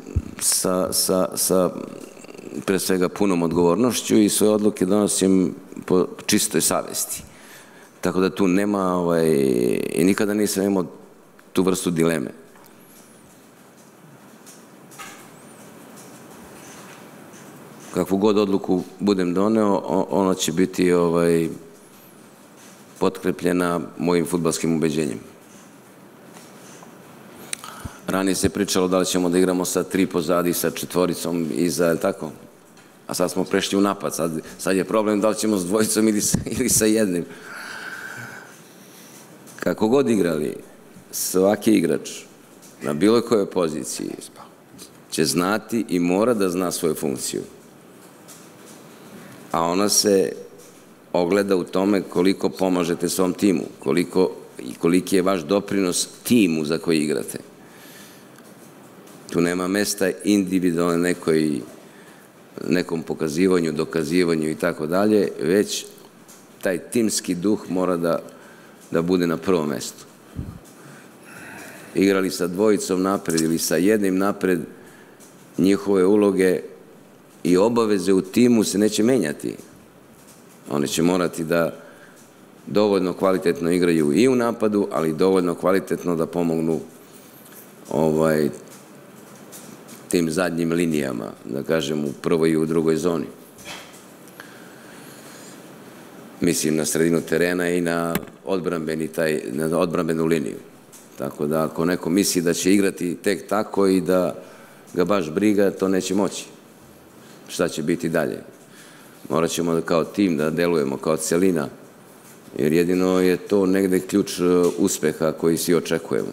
sa pre svega punom odgovornošću i svoje odluke donosim po čistoj savesti. Tako da tu nema, i nikada nisam imao tu vrstu dileme. Kakvu god odluku budem doneo, ona će biti potkrepljena mojim fudbalskim ubeđenjem. Ranije se pričalo da li ćemo da igramo sa tri pozadi, sa četvoricom iza, je li tako? A sad smo prešli u napad, sad je problem da li ćemo s dvojicom ili sa jednim. Kako god igrali, svaki igrač na bilo kojoj poziciji će znati i mora da zna svoju funkciju. A ona se ogleda u tome koliko pomažete svom timu, koliki je vaš doprinos timu za koji igrate. Tu nema mesta individualne nekom pokazivanju, dokazivanju i tako dalje, već taj timski duh mora da da bude na prvom mestu. Igrali sa dvojicom napred ili sa jednim napred, njihove uloge i obaveze u timu se neće menjati. Oni će morati da dovoljno kvalitetno igraju i u napadu, ali dovoljno kvalitetno da pomognu tim zadnjim linijama, da kažem, u prvoj i u drugoj zoni. Mislim na sredinu terena i na odbrambenu liniju. Tako da ako neko misli da će igrati tek tako i da ga baš briga, to neće moći. Šta će biti dalje? Morat ćemo kao tim da delujemo kao celina, jer jedino je to negde ključ uspeha koji svi očekujemo.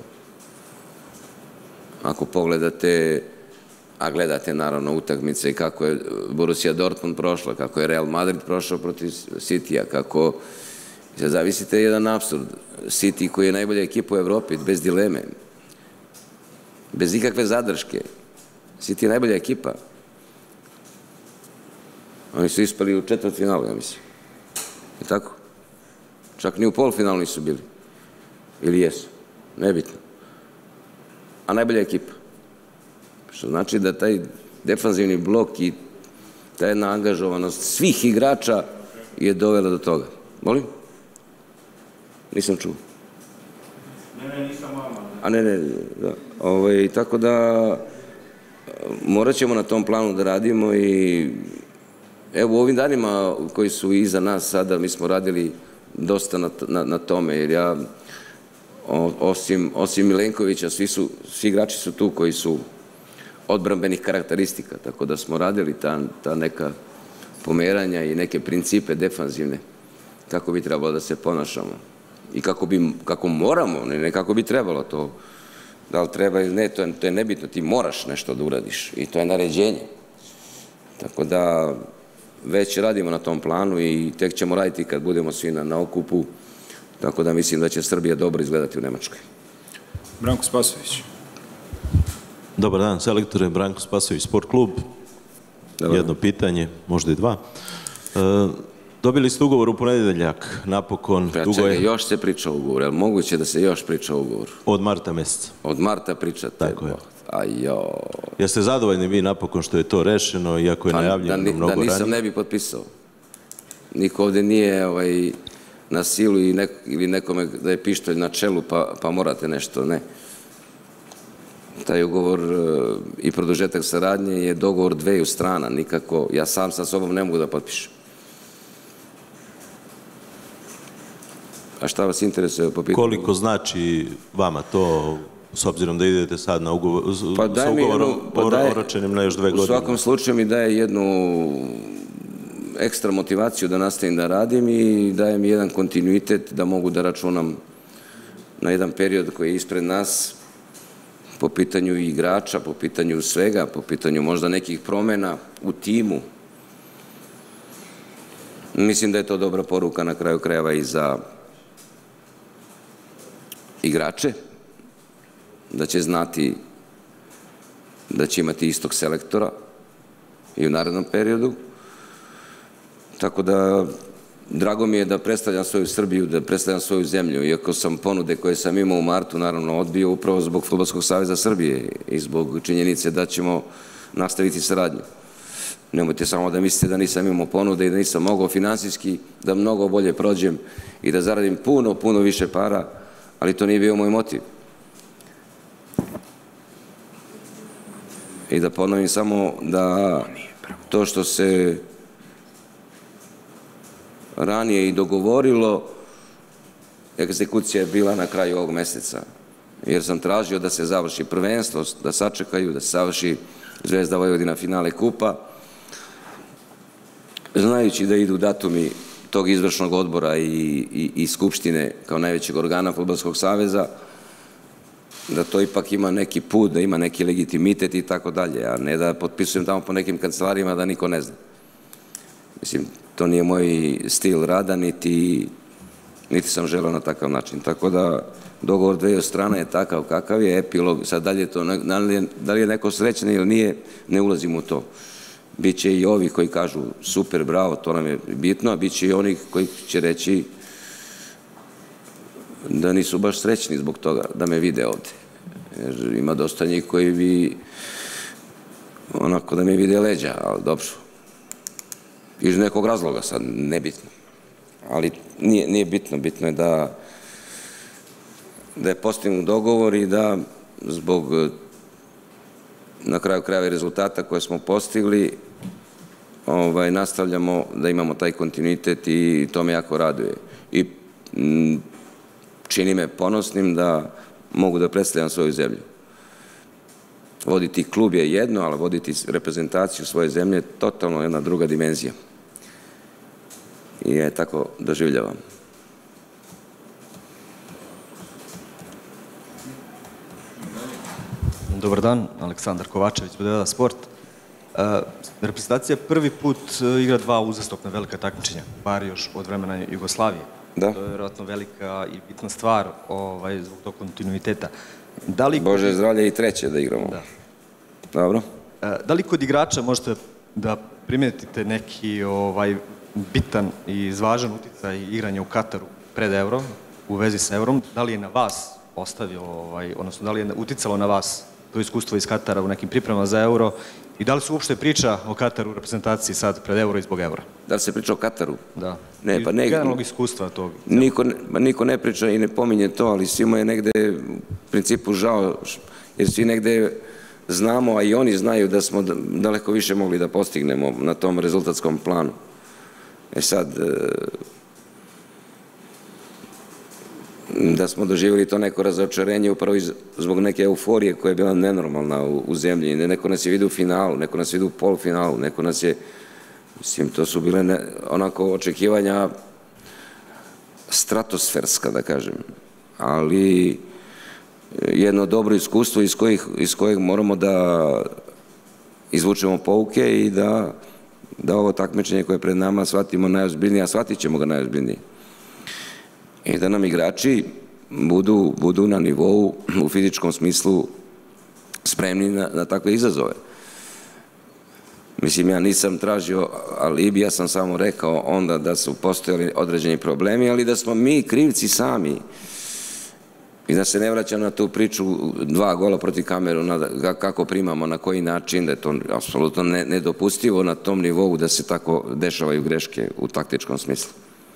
Ako pogledate, a gledate naravno utakmice i kako je Borussia Dortmund prošla, kako je Real Madrid prošao protiv Citya, kako... Sad zavisite jedan apsurd. City koji je najbolja ekipa u Evropi, bez dileme, bez ikakve zadrške. City je najbolja ekipa. Oni su ispali u četvrtfinalu, ja mislim. Je tako? Čak ni u polufinalu nisu bili. Ili jesu? Nebitno. a najbolja ekipa. Što znači da taj defanzivni blok i ta jedna angažovanost svih igrača je dovela do toga. Molim? Nisam čuo. Ne, ne, nisam vama. A ne, ne, da. Ovaj, tako da morat ćemo na tom planu da radimo i evo u ovim danima koji su iza nas sada, mi smo radili dosta na, na, na tome, jer ja o, osim, osim Milenkovića, svi, su, svi igrači su tu koji su odbrambenih karakteristika, tako da smo radili ta, ta neka pomeranja i neke principe defanzivne, kako bi trebalo da se ponašamo i kako, bi, kako moramo, ne, ne kako bi trebalo to, da li treba ili ne, to je, to je nebitno, ti moraš nešto da uradiš i to je naređenje. Tako da već radimo na tom planu i tek ćemo raditi kad budemo svi na, na okupu, tako da mislim da će Srbija dobro izgledati u Nemačkoj. Branko Spasović. Dobar dan, selektore, Branko Spasović, Sport klub. Dobar. Jedno pitanje, možda i dva. E, dobili ste ugovor u ponedeljak, napokon. Ja, čekaj, je... još se priča o ugovoru, je li moguće da se još priča o ugovoru? Od marta meseca. Od marta pričate? Tako je. Ajo. Jeste zadovoljni vi napokon što je to rešeno, iako je pa, najavljeno da, mnogo ranije? Da nisam ne bi potpisao. Niko ovde nije ovaj, na silu i nek, ili nekome da je pištolj na čelu pa, pa morate nešto, ne. Taj ugovor i produžetak saradnje je dogovor dveju strana, nikako, ja sam sa sobom ne mogu da potpišem. A šta vas interesuje po pitanju? Koliko znači vama to, s obzirom da idete sad na ugovor, pa sa ugovorom pa oročenim na još dve godine? U svakom slučaju mi daje jednu ekstra motivaciju da nastavim da radim i daje mi jedan kontinuitet da mogu da računam na jedan period koji je ispred nas po pitanju igrača, po pitanju svega, po pitanju možda nekih promena u timu. Mislim da je to dobra poruka na kraju krajeva i za igrače, da će znati da će imati istog selektora i u narednom periodu. Tako da, drago mi je da predstavljam svoju Srbiju, da predstavljam svoju zemlju, iako sam ponude koje sam imao u martu, naravno, odbio upravo zbog Fudbalskog saveza Srbije i zbog činjenice da ćemo nastaviti saradnju. Nemojte samo da mislite da nisam imao ponude i da nisam mogao finansijski da mnogo bolje prođem i da zaradim puno, puno više para, ali to nije bio moj motiv. I da ponovim samo da to što se ranije i dogovorilo, egzekucija je bila na kraju ovog meseca, jer sam tražio da se završi prvenstvo, da sačekaju, da se završi Zvezda Vojvodina finale kupa, znajući da idu datumi tog izvršnog odbora i, i, i Skupštine kao najvećeg organa Fudbalskog saveza, da to ipak ima neki put, da ima neki legitimitet i tako dalje, a ne da potpisujem tamo po nekim kancelarijama da niko ne zna. Mislim, to nije moj stil rada, niti, niti sam želeo na takav način. Tako da, dogovor dveju strana je takav kakav je, epilog, sad da li je, to, da li je neko srećan ili nije, ne ulazim u to. Biće i ovi koji kažu super, bravo, to nam je bitno, a biće i oni koji će reći da nisu baš srećni zbog toga, da me vide ovde. Jer ima dosta njih koji bi onako da me vide leđa, ali dobro. Iz nekog razloga sad, nebitno. Ali nije, nije bitno, bitno je da da je postignut dogovor i da zbog na kraju krajeva rezultata koje smo postigli ovaj, nastavljamo da imamo taj kontinuitet i to me jako raduje. I m, čini me ponosnim da mogu da predstavljam svoju zemlju. Voditi klub je jedno, ali voditi reprezentaciju svoje zemlje je totalno jedna druga dimenzija. I je tako doživljavam. Dobar dan, Aleksandar Kovačević, B D V Sport. Reprezentacija prvi put igra dva uzastopna velika takmičenja, bar još od vremena Jugoslavije. Da. To je vjerojatno velika i bitna stvar ovaj, zbog tog kontinuiteta. Da li... Bože zdravlje i treće da igramo. Da. Dobro. Da li kod igrača možete da primetite neki ovaj, bitan i važan uticaj igranja u Kataru pred Euro, u vezi sa Eurom? Da li je na vas ostavio, ovaj, odnosno da li je uticalo na vas to iskustvo iz Katara u nekim pripremama za Euro i da li se uopšte priča o Kataru u reprezentaciji sad pred Euro i zbog Eura? Da li se priča o Kataru? Da. Ne, pa ne, generalnog iskustva tog. Niko, niko ne priča i ne pominje to, ali svima je negde u principu žao, jer svi negde znamo, a i oni znaju da smo daleko više mogli da postignemo na tom rezultatskom planu. E sad, da smo doživjeli to neko razočarenje upravo zbog neke euforije koja je bila nenormalna u zemlji. Neko nas je vidio u finalu, neko nas je vidio u polufinalu, neko nas je, mislim, to su bile onako očekivanja stratosferska, da kažem, ali jedno dobro iskustvo iz kojeg moramo da izvučemo pouke i da da ovo takmičenje koje je pred nama shvatimo najozbiljnije, a shvatit ćemo ga najozbiljnije. I da nam igrači budu na nivou, u fizičkom smislu, spremni na takve izazove. Mislim, ja nisam tražio alibi, ja sam samo rekao onda da su postojali određeni problemi, ali da smo mi krivci sami. I da se ne vraćam na tu priču dva gola protiv Kameruna, kako primamo, na koji način, da je to apsolutno nedopustivo na tom nivou da se tako dešavaju greške u taktičkom smislu.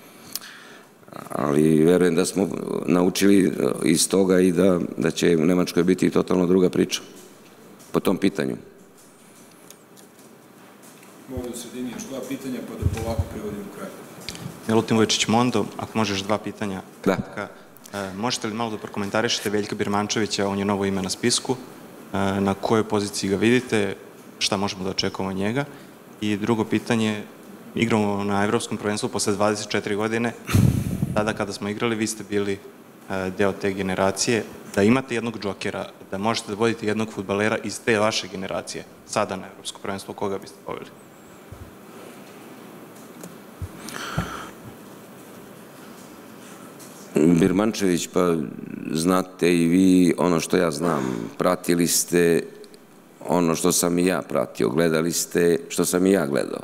Ali verujem da smo naučili iz toga i da će u Nemačkoj biti totalno druga priča po tom pitanju. Mogu da sredini još dva pitanja pa da polako prevodim u kraju. Milutin Vujčić-Mondo, ako možeš dva pitanja. Da. Možete li malo da prokomentarišete Veljka Birmančevića, on je novo ime na spisku, na kojoj poziciji ga vidite, šta možemo da očekujemo od njega? I drugo pitanje, igramo na Evropskom prvenstvu posle dvadeset četiri godine, tada kada smo igrali vi ste bili deo te generacije, da imate jednog džokera, da možete da vodite jednog fudbalera iz te vaše generacije, sada na Evropsko prvenstvo, koga biste poveli? Birmančević, pa znate i vi ono što ja znam, pratili ste ono što sam i ja pratio, gledali ste što sam i ja gledao.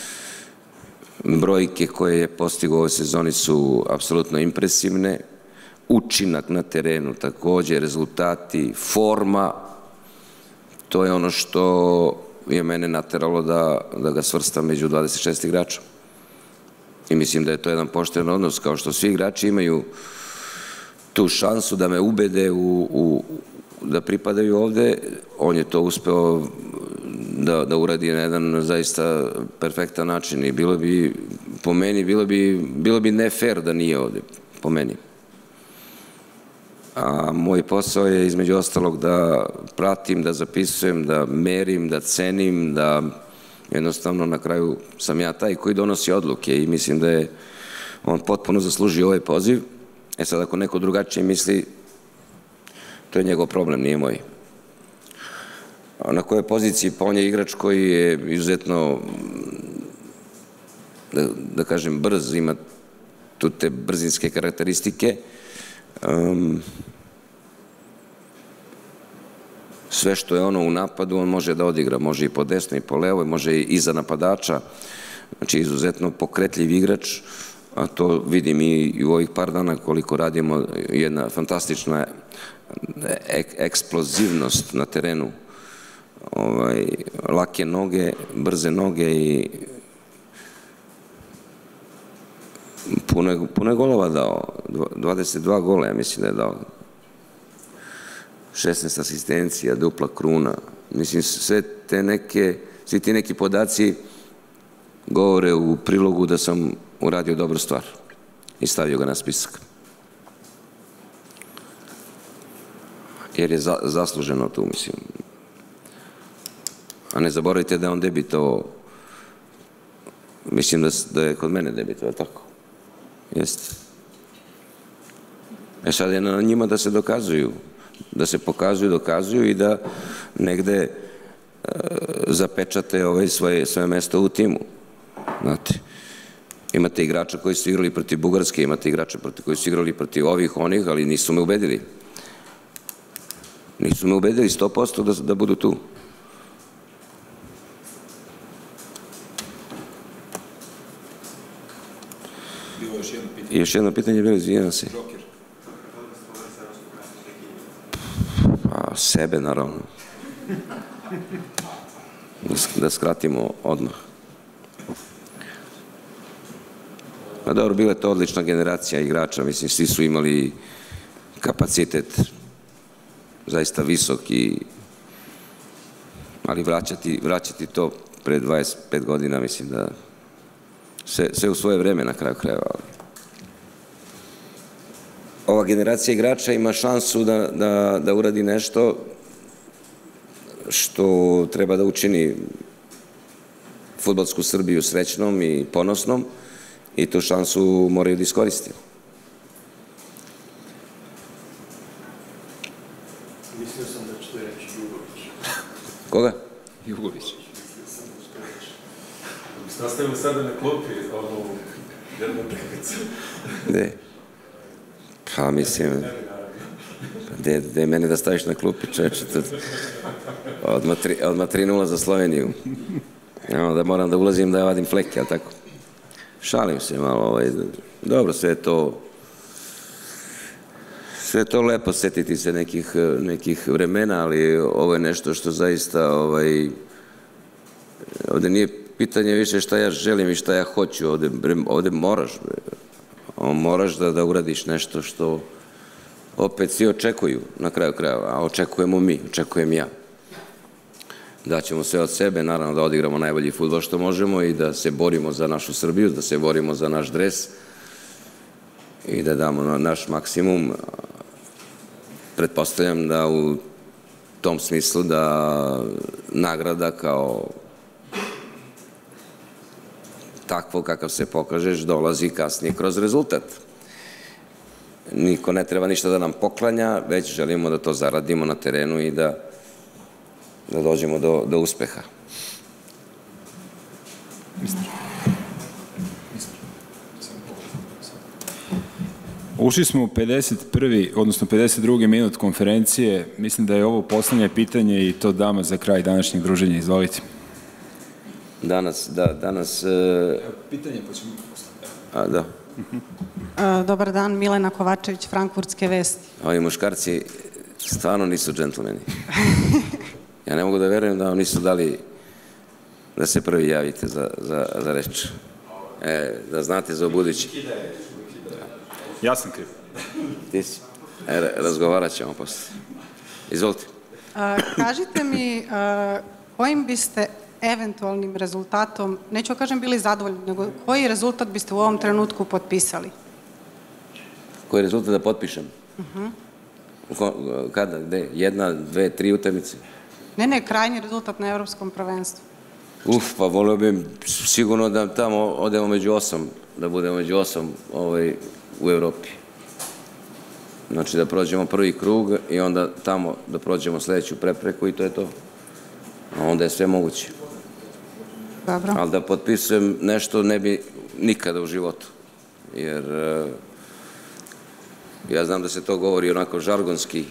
Brojke koje je postigao u ovoj sezoni su apsolutno impresivne, učinak na terenu takođe, rezultati, forma, to je ono što je mene nateralo da ga svrstam među dvadeset šest igrača. I mislim da je to jedan pošten odnos, kao što svi igrači imaju tu šansu da me ubede da pripadaju ovde, on je to uspeo da uradi na jedan zaista perfektan način i bilo bi, po meni, bilo bi ne fair da nije ovde, po meni. A moj posao je između ostalog da pratim, da zapisujem, da merim, da cenim, da jednostavno na kraju sam ja taj koji donosi odluke i mislim da je on potpuno zaslužio ovaj poziv. E sad, ako neko drugačije misli, to je njegov problem, nije moj. Na kojoj poziciji? Pa on je igrač koji je izuzetno, da kažem, brz, ima tu te brzinske karakteristike. Sve što je ono u napadu, on može da odigra, može i po desnoj, i po levoj, može i iza napadača, znači izuzetno pokretljiv igrač, a to vidim i u ovih par dana koliko radimo, jedna fantastična eksplozivnost na terenu, lake noge, brze noge i puno je golova dao, dvadeset dva gola, ja mislim da je dao. šesnaest asistencija, dupla kruna. Mislim, sve te neke, svi ti neki podaci govore u prilogu da sam uradio dobru stvar i stavio ga na spisak. Jer je zasluženo tu, mislim. A ne zaboravite da je on debitovao, mislim da je kod mene debitovao, tako? Jeste. E sad je na njima da se dokazuju, da se pokazuju, dokazuju i da negde zapečate svoje mesto u timu. Znate, imate igrača koji su igrali protiv Bugarske, imate igrača koji su igrali protiv ovih, onih, ali nisu me ubedili. Nisu me ubedili sto posto da budu tu. Bilo još jedno pitanje. I još jedno pitanje je bilo, izvinjam se. Pa sebe, naravno. Da skratimo odmah. Pa dobro, bila je to odlična generacija igrača, mislim, svi su imali kapacitet zaista visok i ali vraćati, vraćati to pre dvadeset pet godina, mislim da sve, sve u svoje vreme na kraju krajeva. Ova generacija igrača ima šansu da, da, da uradi nešto što treba da učini fudbalsku Srbiju srećnom i ponosnom i tu šansu moraju da iskoristiti. Mislio sam da ćete reći Jugović. Koga? Jugović. Biste ostavili sada na klupi onu jednu prekicu. Gde? Pa mislim, gde je mene da staviš na klupi, čeče, odmah tri nula za Sloveniju. Da moram da ulazim da ja vadim fleke, ali tako? Šalim se malo, dobro, sve je to, sve je to lepo setiti se nekih vremena, ali ovo je nešto što zaista, ovde nije pitanje više šta ja želim i šta ja hoću, ovde moraš, moraš da uradiš nešto što opet svi očekuju na kraju krajeva, a očekujemo mi, očekujem ja. Daćemo sve od sebe, naravno da odigramo najbolji fudbal što možemo i da se borimo za našu Srbiju, da se borimo za naš dres i da damo naš maksimum. Pretpostavljam da u tom smislu da nagrada kao takvo kakav se pokažeš dolazi kasnije kroz rezultat. Niko ne treba ništa da nam poklanja, već želimo da to zaradimo na terenu i da da dođemo do uspeha. Ušli smo u pedeset prvi, odnosno pedeset drugi minut konferencije. Mislim da je ovo poslednje pitanje i to dama za kraj današnjeg druženja. Izvolite. Danas, da, danas... Pitanje pa ćemo postaviti. A, da. Dobar dan, Milena Kovačević, Frankfurtske vesti. Ovi muškarci stvarno nisu džentlmeni. Ja ne mogu da verujem da vam nisu dali da se prvi javite za reč. Da znate za ubudući. Ja sam kriv. Ti si. Razgovarat ćemo posle. Izvolite. Kažite mi kojim biste eventualnim rezultatom, neću kažem bili zadovoljni, nego koji rezultat biste u ovom trenutku potpisali? Koji rezultat da potpišem? Kada? Gde? Jedna, dve, tri utakmice? Ne, ne, krajnji rezultat na evropskom prvenstvu. Uf, pa volio bih sigurno da tamo odemo među osam, da budemo među osam u Evropi. Znači da prođemo prvi krug i onda tamo da prođemo sledeću prepreku i to je to. A onda je sve moguće. Dobro. Ali da potpisujem nešto ne bi nikada u životu. Jer ja znam da se to govori onako žargonski,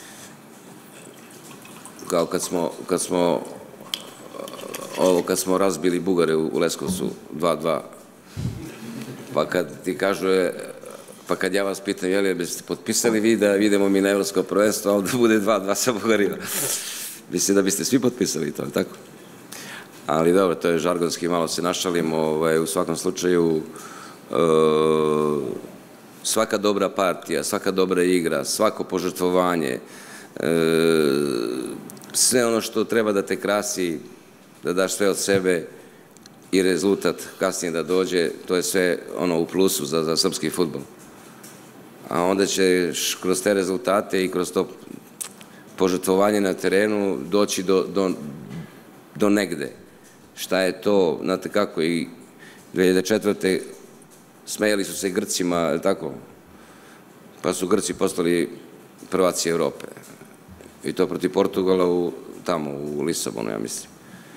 kao kad smo kad smo ovo kad smo razbili Bugare u Leskovcu dva dva, pa kad ti kažu pa kad ja vas pitam je li biste potpisali vi da idemo mi na evropsko prvenstvo, a ovdje bude dva dva sa Bugarima, mislim da biste svi potpisali to, tako? Ali dobro, to je žargonski, malo se našalimo, u svakom slučaju svaka dobra partija, svaka dobra igra, svako požrtvovanje, sve ono što treba da te krasi, da daš sve od sebe i rezultat kasnije da dođe, to je sve ono u plusu za srpski fudbal. A onda ćeš kroz te rezultate i kroz to požrtvovanje na terenu doći do negde. Šta je to, znate kako, i dve hiljade četvrte smejali su se Grcima, tako? Pa su Grci postali prvaci Evrope. I to protiv Portugala tamo, u Lisabonu, ja mislim.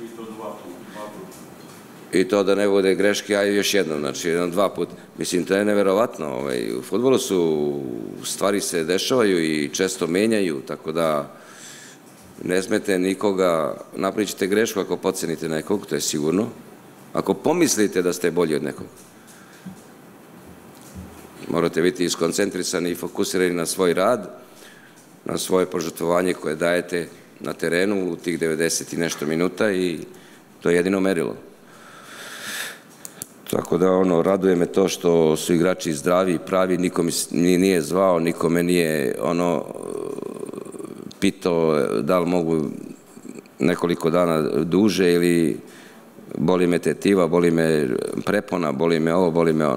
I to da ne bude greške, a još jednom, znači, jedan, dva put. Mislim, to je neverovatno. U fudbalu su, stvari se dešavaju i često menjaju, tako da ne smete nikoga, napravit ćete grešku ako podcenite nekog, to je sigurno. Ako pomislite da ste bolji od nekog, morate biti iskoncentrisani i fokusirani na svoj rad, na svoje požrtvovanje koje dajete na terenu u tih devedeset i nešto minuta i to je jedino merilo. Tako da, ono, raduje me to što su igrači zdravi i pravi, niko mi nije zvao, niko me nije, ono, pitao da li mogu nekoliko dana duže ili boli me tetiva, boli me prepona, boli me ovo, boli me ono.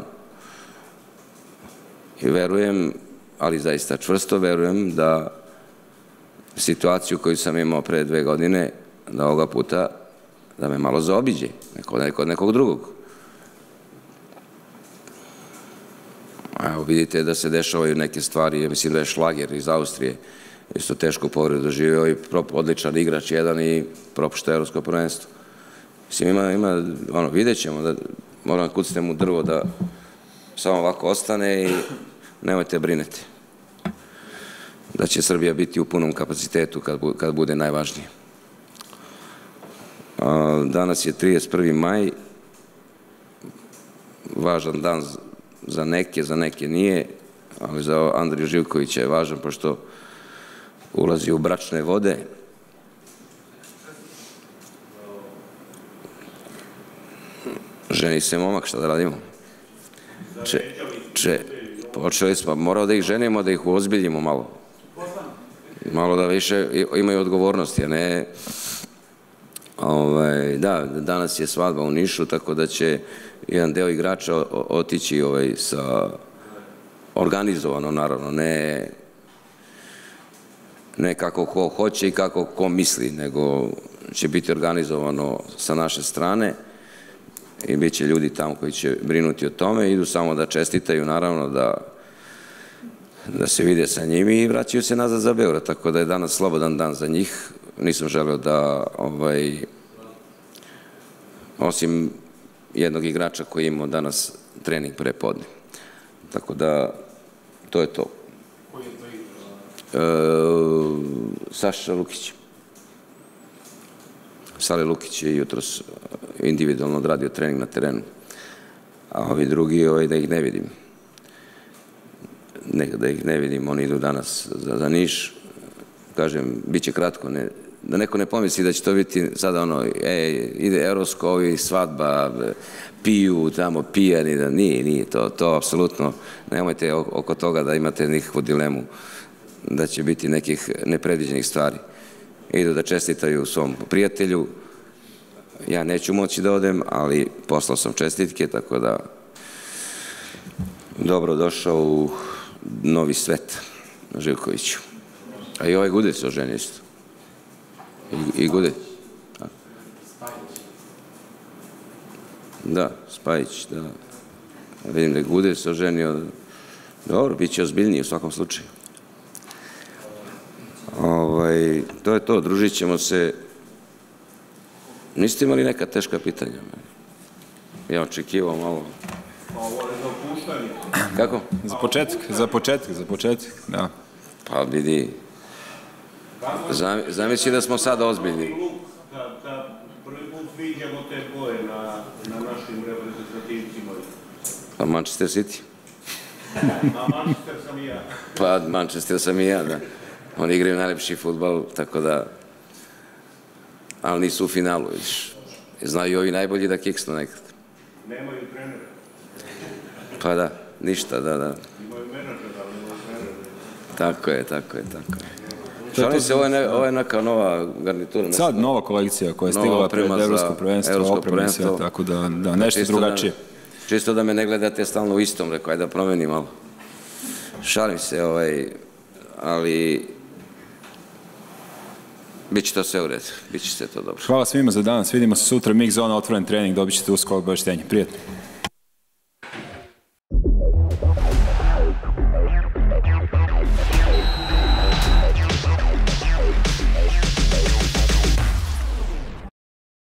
I verujem, ali zaista čvrsto verujem da situaciju koju sam imao pre dve godine, da ovoga puta da me malo zaobiđe, kod nekog drugog. Evo, vidite da se dešavaju neke stvari, ja mislim da je Šlager iz Austrije isto teško povredu doživio i odličan igrač jedan i propušta evropsko prvenstvo. Mislim, ima, ima, ono, vidjet ćemo da moram kucnem u drvo da samo ovako ostane i nemojte brineti da će Srbija biti u punom kapacitetu kad bude najvažnije. Danas je trideset prvi maj, važan dan za neke, za neke nije, ali za Andriju Živkovića je važan pošto ulazi u bračne vode. Ženi se momak, šta da radimo? Počeli smo, moramo da ih ženimo, da ih uozbiljimo malo. Malo da više imaju odgovornosti, a ne... Da, danas je svadba u Nišu, tako da će jedan deo igrača otići sa organizovano, naravno, ne ne kako ko hoće i kako ko misli, nego će biti organizovano sa naše strane i bit će ljudi tamo koji će brinuti o tome, idu samo da čestitaju, naravno, da da se vide sa njimi i vraćaju se nazad za Beograd, tako da je danas slobodan dan za njih. Nisam želeo da, osim jednog igrača koji imao danas trening pre podne. Tako da, to je to. Saša Lukić. Sale Lukić je jutros individualno odradio trening na terenu, a ovi drugi da ih ne vidim. Da ih ne vidim, oni idu danas za Niš. Kažem, bit će kratko, da neko ne pomisli da će to biti sada ono, ej, ide evropsko, ovi svadba, piju tamo, pijani, da nije, nije to, to apsolutno, nemojte oko toga da imate nikakvu dilemu da će biti nekih nepredviđenih stvari. Idu da čestitaju svom prijatelju, ja neću moći da odem, ali poslao sam čestitke, tako da dobro došao u novi svet Živkoviću. A i ovaj Gudel se oženio isto. I Gudel. Da, Spajić, da. Vidim da je Gudel se oženio. Dobro, bit će ozbiljniji u svakom slučaju. To je to, družit ćemo se. Niste imali neka teška pitanja? Ja očekivao malo. Kako? Za početak, za početak, za početak, da. Pa vidi, zamisli da smo sada ozbiljni. Da prvi put vidimo te boje na našim reprezentativcima. Pa Manchester City. A Manchester sam i ja. Pa Manchester sam i ja, da. Oni igraju najlepši futbal, tako da... Ali nisu u finalu, vidiš. Znaju i ovi najbolji da kiksnu nekad. Nemaju trenera. Pa da, ništa, da, da. Imaju menadžera, ali nemaju trenera. Tako je, tako je, tako je. Šalim se, ovo je neka nova garnitura. Sad nova kolekcija koja je stigla pred Evropsko prvenstvo, oprema i sve, tako da nešto drugačije. Čisto da me ne gledate stalno u istom, rekao, ajde da promenim malo. Šalim se, ali... Biće to sve u redu, biće sve to dobro. Hvala svima za danas, vidimo se sutra, Mix Zona, otvoren trening, dobit ćete uskoro obaveštenje. Prijetno.